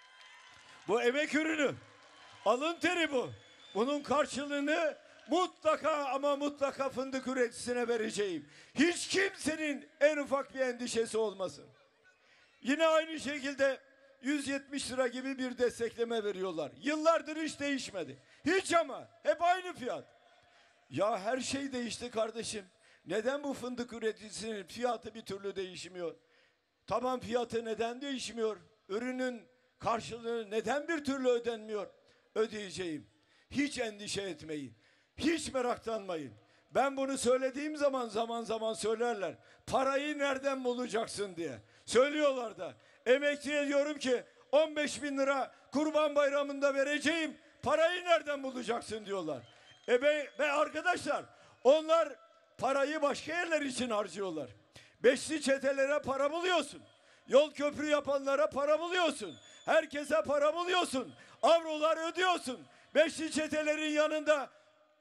Bu emek ürünü, alın teri bu. Bunun karşılığını mutlaka ama mutlaka fındık üreticisine vereceğim. Hiç kimsenin en ufak bir endişesi olmasın. Yine aynı şekilde 170 lira gibi bir destekleme veriyorlar. Yıllardır hiç değişmedi. Hiç, ama hep aynı fiyat. Ya her şey değişti kardeşim. Neden bu fındık üreticisinin fiyatı bir türlü değişmiyor? Tamam, fiyatı neden değişmiyor? Ürünün karşılığı neden bir türlü ödenmiyor? Ödeyeceğim. Hiç endişe etmeyin. Hiç meraklanmayın. Ben bunu söylediğim zaman zaman söylerler. Parayı nereden bulacaksın diye. Söylüyorlar da. Emekliye diyorum ki 15 bin lira Kurban Bayramı'nda vereceğim. Parayı nereden bulacaksın diyorlar. Ve arkadaşlar, onlar parayı başka yerler için harcıyorlar. Beşli çetelere para buluyorsun. Yol köprü yapanlara para buluyorsun. Herkese para buluyorsun. Avrolar ödüyorsun. Beşli çetelerin yanında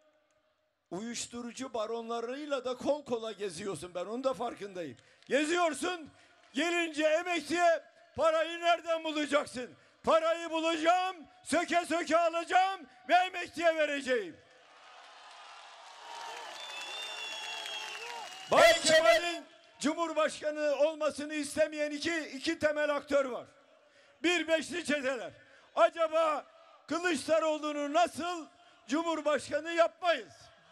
uyuşturucu baronlarıyla da kol kola geziyorsun. Ben onun da farkındayım. Geziyorsun. Gelince emekliye parayı nereden bulacaksın? Parayı bulacağım, söke söke alacağım ve emekliye vereceğim. Bay Kemal'in Cumhurbaşkanı olmasını istemeyen iki temel aktör var. Bir, beşli çeteler. Acaba Kılıçdaroğlu'nu nasıl Cumhurbaşkanı yapmayız?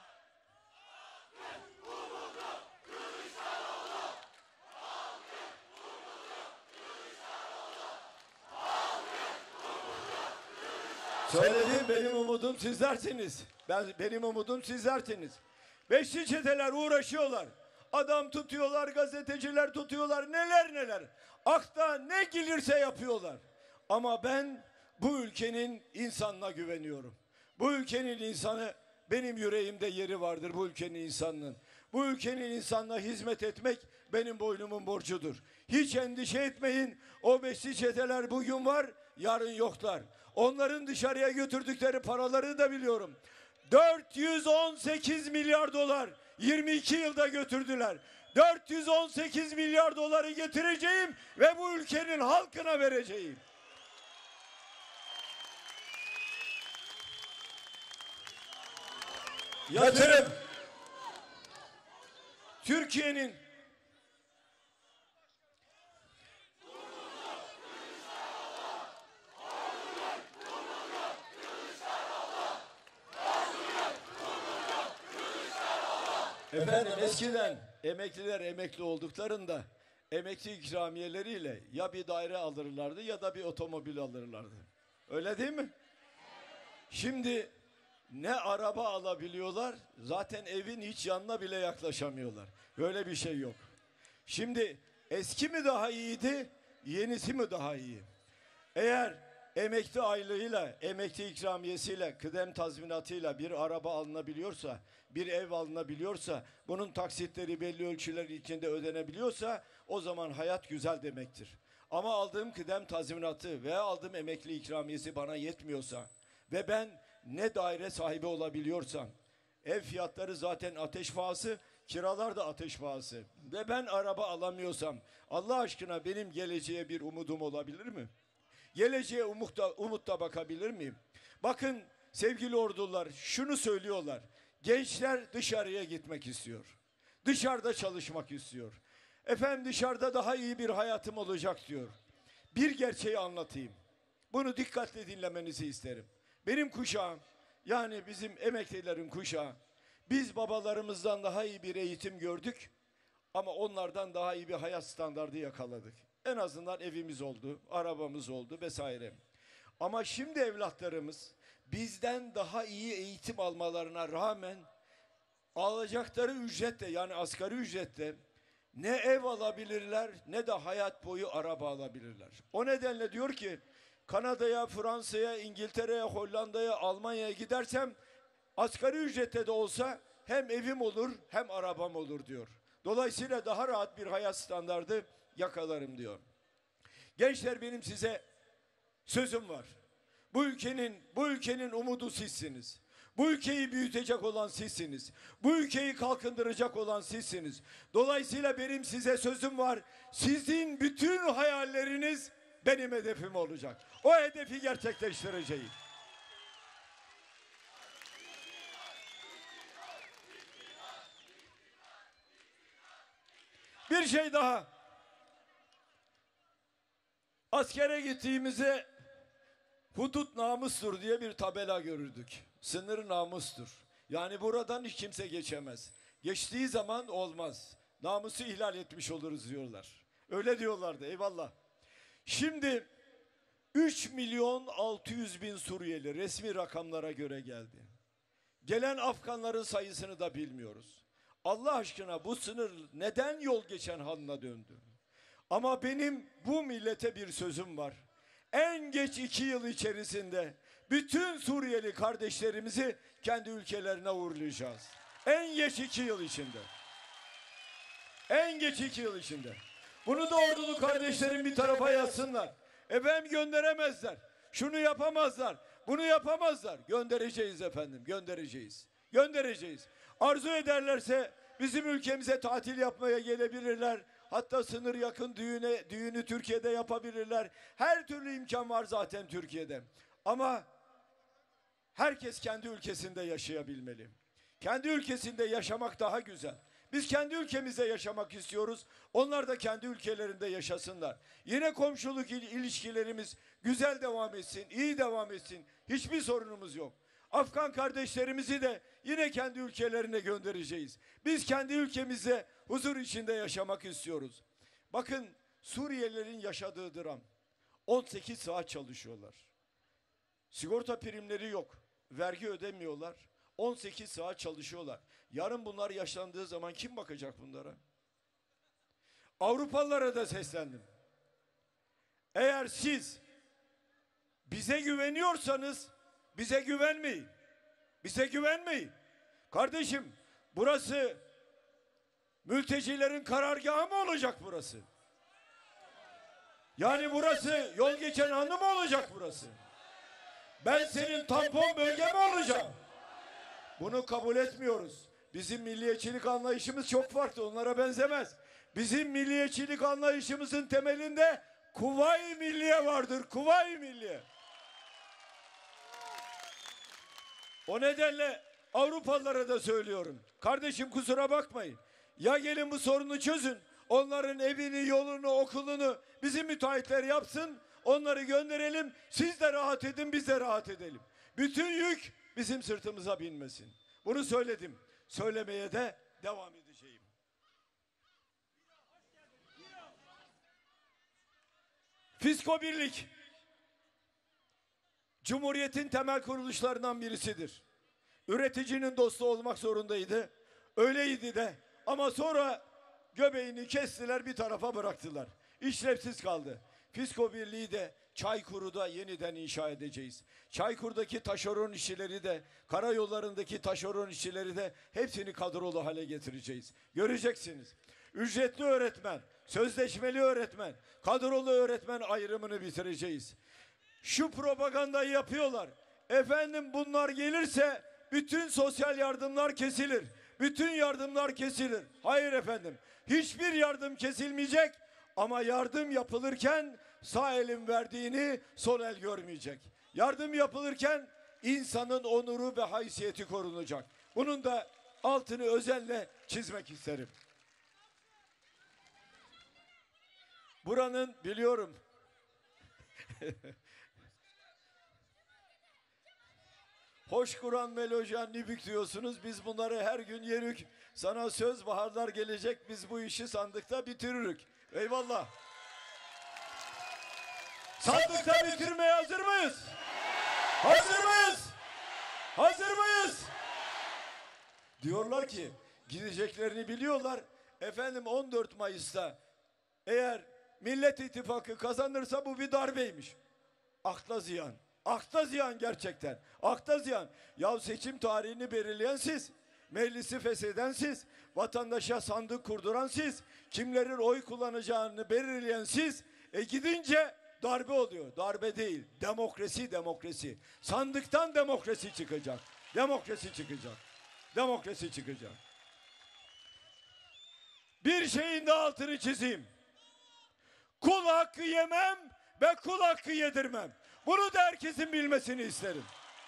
Söyledim, benim umudum sizlersiniz. Benim umudum sizlersiniz. Beşli çeteler uğraşıyorlar. Adam tutuyorlar, gazeteciler tutuyorlar, neler. Akla ne gelirse yapıyorlar. Ama ben bu ülkenin insanına güveniyorum. Bu ülkenin insanı, benim yüreğimde yeri vardır bu ülkenin insanının. Bu ülkenin insanına hizmet etmek benim boynumun borcudur. Hiç endişe etmeyin. O beşli çeteler bugün var, yarın yoklar. Onların dışarıya götürdükleri paraları da biliyorum. 418 milyar dolar 22 yılda götürdüler. 418 milyar doları getireceğim ve bu ülkenin halkına vereceğim. Yatırım Türkiye'nin efendim eskiden emekliler emekli olduklarında emekli ikramiyeleriyle ya bir daire alırlardı ya da bir otomobil alırlardı. Öyle değil mi? Şimdi ne araba alabiliyorlar, zaten evin hiç yanına bile yaklaşamıyorlar. Böyle bir şey yok. Şimdi eski mi daha iyiydi, yenisi mi daha iyi? Eğer emekli aylığıyla, emekli ikramiyesiyle, kıdem tazminatıyla bir araba alınabiliyorsa, bir ev alınabiliyorsa, bunun taksitleri belli ölçüler içinde ödenebiliyorsa, o zaman hayat güzel demektir. Ama aldığım kıdem tazminatı veya aldığım emekli ikramiyesi bana yetmiyorsa ve ben ne daire sahibi olabiliyorsam, ev fiyatları zaten ateş pahası, kiralar da ateş pahası ve ben araba alamıyorsam, Allah aşkına benim geleceğe bir umudum olabilir mi? Geleceğe umutla bakabilir miyim? Bakın sevgili ordular, şunu söylüyorlar. Gençler dışarıya gitmek istiyor. Dışarıda çalışmak istiyor. Efendim dışarıda daha iyi bir hayatım olacak diyor. Bir gerçeği anlatayım. Bunu dikkatle dinlemenizi isterim. Benim kuşağım, yani bizim emeklilerin kuşağı, biz babalarımızdan daha iyi bir eğitim gördük ama onlardan daha iyi bir hayat standardı yakaladık. En azından evimiz oldu, arabamız oldu vesaire. Ama şimdi evlatlarımız bizden daha iyi eğitim almalarına rağmen alacakları ücretle, yani asgari ücretle ne ev alabilirler ne de hayat boyu araba alabilirler. O nedenle diyor ki Kanada'ya, Fransa'ya, İngiltere'ye, Hollanda'ya, Almanya'ya gidersem asgari ücrette de olsa hem evim olur hem arabam olur diyor. Dolayısıyla daha rahat bir hayat standardı yakalarım diyor. Gençler, benim size sözüm var. Bu ülkenin umudu sizsiniz. Bu ülkeyi büyütecek olan sizsiniz. Bu ülkeyi kalkındıracak olan sizsiniz. Dolayısıyla benim size sözüm var. Sizin bütün hayalleriniz benim hedefim olacak. O hedefi gerçekleştireceğim. Bir şey daha. Askere gittiğimizde hudut namustur diye bir tabela görürdük. Sınır namustur. Yani buradan hiç kimse geçemez. Geçtiği zaman olmaz. Namusu ihlal etmiş oluruz diyorlar. Öyle diyorlardı, eyvallah. Şimdi 3.600.000 Suriyeli resmi rakamlara göre geldi. Gelen Afganların sayısını da bilmiyoruz. Allah aşkına bu sınır neden yol geçen haline döndü? Ama benim bu millete bir sözüm var. En geç 2 yıl içerisinde bütün Suriyeli kardeşlerimizi kendi ülkelerine uğurlayacağız. En geç 2 yıl içinde. En geç 2 yıl içinde. Bunu da ordulu kardeşlerim bir tarafa yazsınlar. Efendim gönderemezler. Şunu yapamazlar. Bunu yapamazlar. Göndereceğiz efendim. Göndereceğiz. Göndereceğiz. Arzu ederlerse bizim ülkemize tatil yapmaya gelebilirler. Hatta sınır yakın düğünü Türkiye'de yapabilirler. Her türlü imkan var zaten Türkiye'de. Ama herkes kendi ülkesinde yaşayabilmeli. Kendi ülkesinde yaşamak daha güzel. Biz kendi ülkemizde yaşamak istiyoruz. Onlar da kendi ülkelerinde yaşasınlar. Yine komşuluk ilişkilerimiz güzel devam etsin, iyi devam etsin. Hiçbir sorunumuz yok. Afgan kardeşlerimizi de yine kendi ülkelerine göndereceğiz. Biz kendi ülkemizde huzur içinde yaşamak istiyoruz. Bakın Suriyelilerin yaşadığı dram. 18 saat çalışıyorlar. Sigorta primleri yok. Vergi ödemiyorlar. 18 saat çalışıyorlar. Yarın bunlar yaşlandığı zaman kim bakacak bunlara? Avrupalılara da seslendim. Eğer siz bize güveniyorsanız bize güvenmeyin. Bize güvenmeyin. Kardeşim, burası mültecilerin karargahı mı olacak burası? Yani burası yol geçen hanı mı olacak burası? Ben senin tampon bölge mi olacağım? Bunu kabul etmiyoruz. Bizim milliyetçilik anlayışımız çok farklı. Onlara benzemez. Bizim milliyetçilik anlayışımızın temelinde Kuvayi Milliye vardır. Kuvayi Milliye. O nedenle Avrupalılara da söylüyorum. Kardeşim kusura bakmayın. Ya gelin bu sorunu çözün. Onların evini, yolunu, okulunu bizim müteahhitler yapsın. Onları gönderelim. Siz de rahat edin, biz de rahat edelim. Bütün yük bizim sırtımıza binmesin. Bunu söyledim. Söylemeye de devam edeceğim. Fisko Birlik, Cumhuriyet'in temel kuruluşlarından birisidir. Üreticinin dostu olmak zorundaydı. Öyleydi de. Ama sonra göbeğini kestiler, bir tarafa bıraktılar. İşlevsiz kaldı. Fisko Birliği de Çaykur'da yeniden inşa edeceğiz. Çaykur'daki taşeron işçileri de, karayollarındaki taşeron işçileri de hepsini kadrolu hale getireceğiz. Göreceksiniz. Ücretli öğretmen, sözleşmeli öğretmen, kadrolu öğretmen ayrımını bitireceğiz. Şu propagandayı yapıyorlar. Efendim bunlar gelirse bütün sosyal yardımlar kesilir. Bütün yardımlar kesilir. Hayır efendim. Hiçbir yardım kesilmeyecek ama yardım yapılırken sağ elin verdiğini sol el görmeyecek. Yardım yapılırken insanın onuru ve haysiyeti korunacak. Bunun da altını özenle çizmek isterim. Buranın biliyorum hoş Kur'an melojan nibük diyorsunuz. Biz bunları her gün yerük. Sana söz baharlar gelecek. Biz bu işi sandıkta bitiririk. Eyvallah. Sandıkta bitirmeye hazır mıyız? Hazır mıyız? Hazır mıyız? Diyorlar ki gideceklerini biliyorlar. Efendim 14 Mayıs'ta eğer Millet İttifakı kazanırsa bu bir darbeymiş. Akla ziyan. Akla ziyan gerçekten. Akla ziyan. Ya seçim tarihini belirleyen siz. Meclisi fesheden siz. Vatandaşa sandık kurduran siz. Kimlerin oy kullanacağını belirleyen siz. Gidince darbe oluyor. Darbe değil. Demokrasi, demokrasi. Sandıktan demokrasi çıkacak. Demokrasi çıkacak. Demokrasi çıkacak. Bir şeyin de altını çizeyim. Kul hakkı yemem ve kul hakkı yedirmem. Bunu da herkesin bilmesini isterim.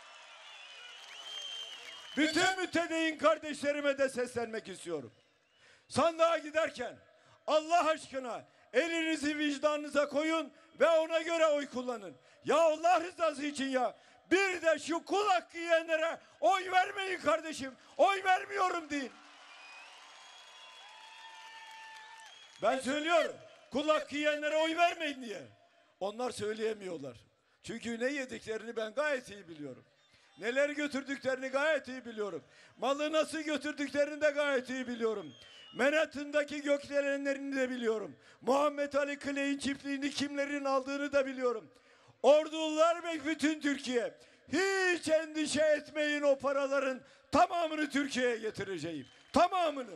Bütün mütedeyyin kardeşlerime de seslenmek istiyorum. Sandığa giderken Allah aşkına elinizi vicdanınıza koyun ve ona göre oy kullanın. Ya Allah rızası için ya. Bir de şu kul hakkı yiyenlere oy vermeyin kardeşim. Oy vermiyorum deyin. Ben söylüyorum. Kul hakkı yiyenlere oy vermeyin diye. Onlar söyleyemiyorlar. Çünkü ne yediklerini ben gayet iyi biliyorum. Neler götürdüklerini gayet iyi biliyorum. Malı nasıl götürdüklerini de gayet iyi biliyorum. Manhattan'daki gökdelenlerini de biliyorum. Muhammed Ali Clay'in çiftliğini kimlerin aldığını da biliyorum. Ordular ve bütün Türkiye. Hiç endişe etmeyin, o paraların tamamını Türkiye'ye getireceğim. Tamamını.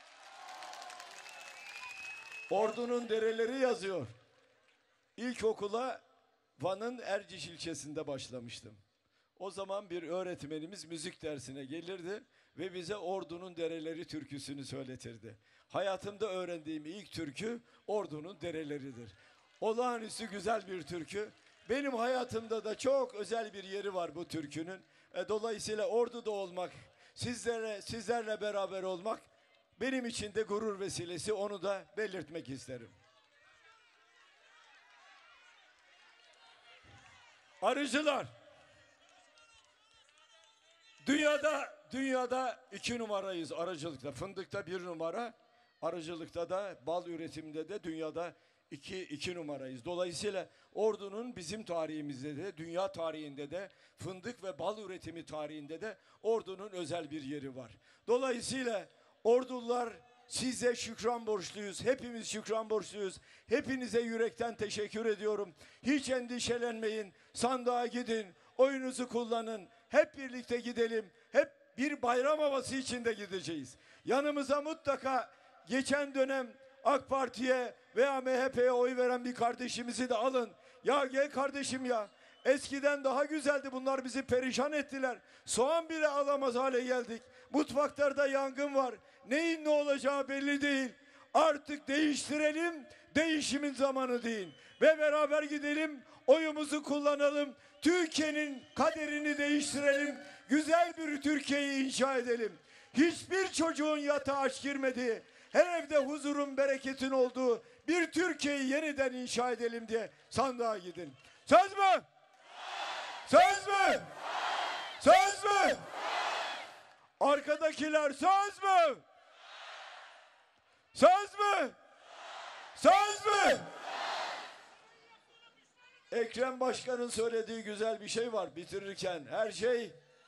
Ordunun dereleri yazıyor. İlkokula Van'ın Erciş ilçesinde başlamıştım. O zaman bir öğretmenimiz müzik dersine gelirdi ve bize Ordunun Dereleri türküsünü söyletirdi. Hayatımda öğrendiğim ilk türkü Ordunun Dereleridir. Olağanüstü güzel bir türkü. Benim hayatımda da çok özel bir yeri var bu türkünün. Dolayısıyla Ordu'da olmak, sizlerle beraber olmak benim için de gurur vesilesi, onu da belirtmek isterim. Arıcılar. Dünyada 2 numarayız arıcılıkta. Fındıkta 1 numara, arıcılıkta da, bal üretiminde de dünyada 2 numarayız. Dolayısıyla Ordu'nun bizim tarihimizde de, dünya tarihinde de, fındık ve bal üretimi tarihinde de Ordu'nun özel bir yeri var. Dolayısıyla Ordular, size şükran borçluyuz. Hepimiz şükran borçluyuz. Hepinize yürekten teşekkür ediyorum. Hiç endişelenmeyin. Sandığa gidin. Oyunuzu kullanın. Hep birlikte gidelim. Hep bir bayram havası içinde gideceğiz. Yanımıza mutlaka geçen dönem AK Parti'ye veya MHP'ye oy veren bir kardeşimizi de alın. Ya gel kardeşim ya. Eskiden daha güzeldi. Bunlar bizi perişan ettiler. Soğan bile alamaz hale geldik. Mutfaklarda yangın var. Neyin ne olacağı belli değil. Artık değiştirelim. Değişimin zamanı değil. Ve beraber gidelim. Oyumuzu kullanalım. Türkiye'nin kaderini değiştirelim. Güzel bir Türkiye'yi inşa edelim. Hiçbir çocuğun yatağa aç girmediği, her evde huzurun, bereketin olduğu bir Türkiye'yi yeniden inşa edelim diye sandığa gidin. Söz mü? Söz mü? Söz mü? Arkadakiler söz mü? Söz mü? Söz mü? Ekrem Başkan'ın söylediği güzel bir şey var bitirirken. Her şey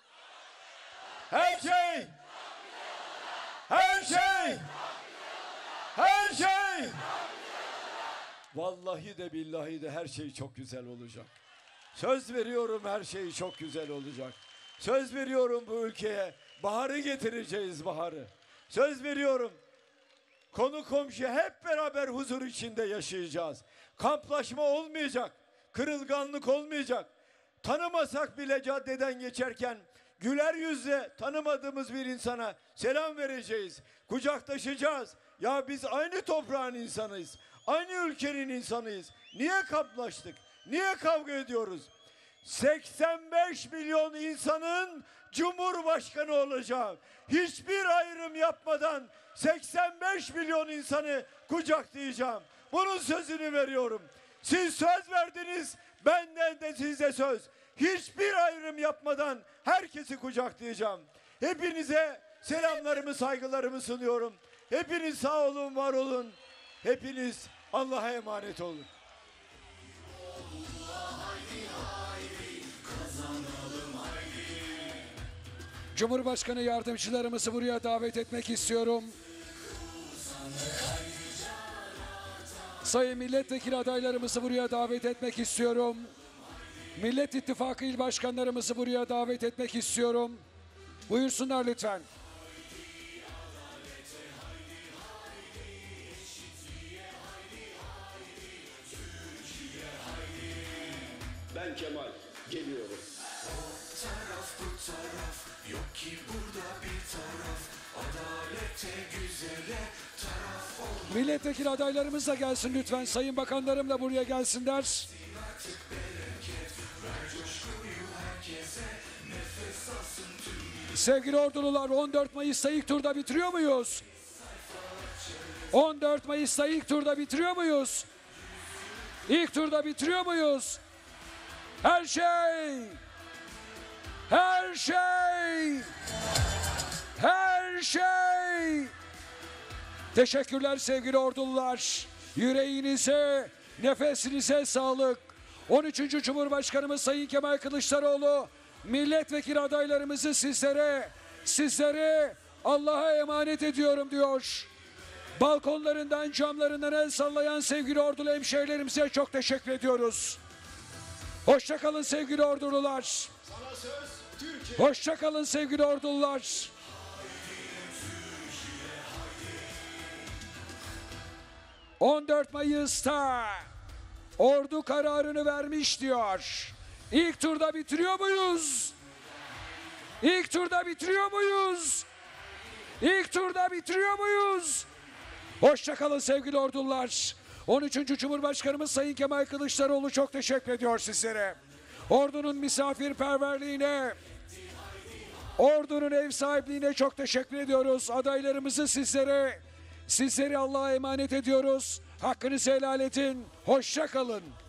vallahi de billahi de her şey çok güzel olacak. Söz veriyorum, her şey çok güzel olacak. Söz veriyorum, bu ülkeye baharı getireceğiz, baharı. Söz veriyorum, konu komşu hep beraber huzur içinde yaşayacağız. Kamplaşma olmayacak, kırılganlık olmayacak. Tanımasak bile caddeden geçerken güler yüzle tanımadığımız bir insana selam vereceğiz, kucaklaşacağız. Ya biz aynı toprağın insanıyız, aynı ülkenin insanıyız. Niye kamplaştık? Niye kavga ediyoruz? 85 milyon insanın Cumhurbaşkanı olacağım. Hiçbir ayrım yapmadan 85 milyon insanı kucaklayacağım. Bunun sözünü veriyorum. Siz söz verdiniz, benden de size söz. Hiçbir ayrım yapmadan herkesi kucaklayacağım. Hepinize selamlarımı, saygılarımı sunuyorum. Hepiniz sağ olun, var olun. Hepiniz Allah'a emanet olun. Cumhurbaşkanı yardımcılarımızı buraya davet etmek istiyorum. Sayın milletvekili adaylarımızı buraya davet etmek istiyorum. Millet İttifakı il başkanlarımızı buraya davet etmek istiyorum. Buyursunlar lütfen. Ben Kemal geliyorum. Taraf bu taraf, yok ki burada bir taraf. Adalete güzele taraf olmalı. Milletvekili adaylarımız da gelsin lütfen. Sayın bakanlarım da buraya gelsinler. Sevgili ordulular, 14 Mayıs'ta ilk turda bitiriyor muyuz? 14 Mayıs'ta ilk turda bitiriyor muyuz? İlk turda bitiriyor muyuz? Her şey! Her şey! Her şey! Teşekkürler sevgili ordulular. Yüreğinize, nefesinize sağlık. 13. Cumhurbaşkanımız Sayın Kemal Kılıçdaroğlu milletvekili adaylarımızı sizlere Allah'a emanet ediyorum diyor. Balkonlarından, camlarından el sallayan sevgili ordulu hemşehrilerimize çok teşekkür ediyoruz. Hoşça kalın sevgili ordulular. Hoşça kalın sevgili ordulular. ...14 Mayıs'ta ordu kararını vermiş diyor. İlk turda bitiriyor muyuz? İlk turda bitiriyor muyuz? İlk turda bitiriyor muyuz? Hoşça kalın sevgili ordular. 13. Cumhurbaşkanımız Sayın Kemal Kılıçdaroğlu çok teşekkür ediyor sizlere. Ordunun misafirperverliğine, ordunun ev sahipliğine çok teşekkür ediyoruz. Adaylarımızı sizleri Allah'a emanet ediyoruz. Hakkınızı helal edin. Hoşça kalın.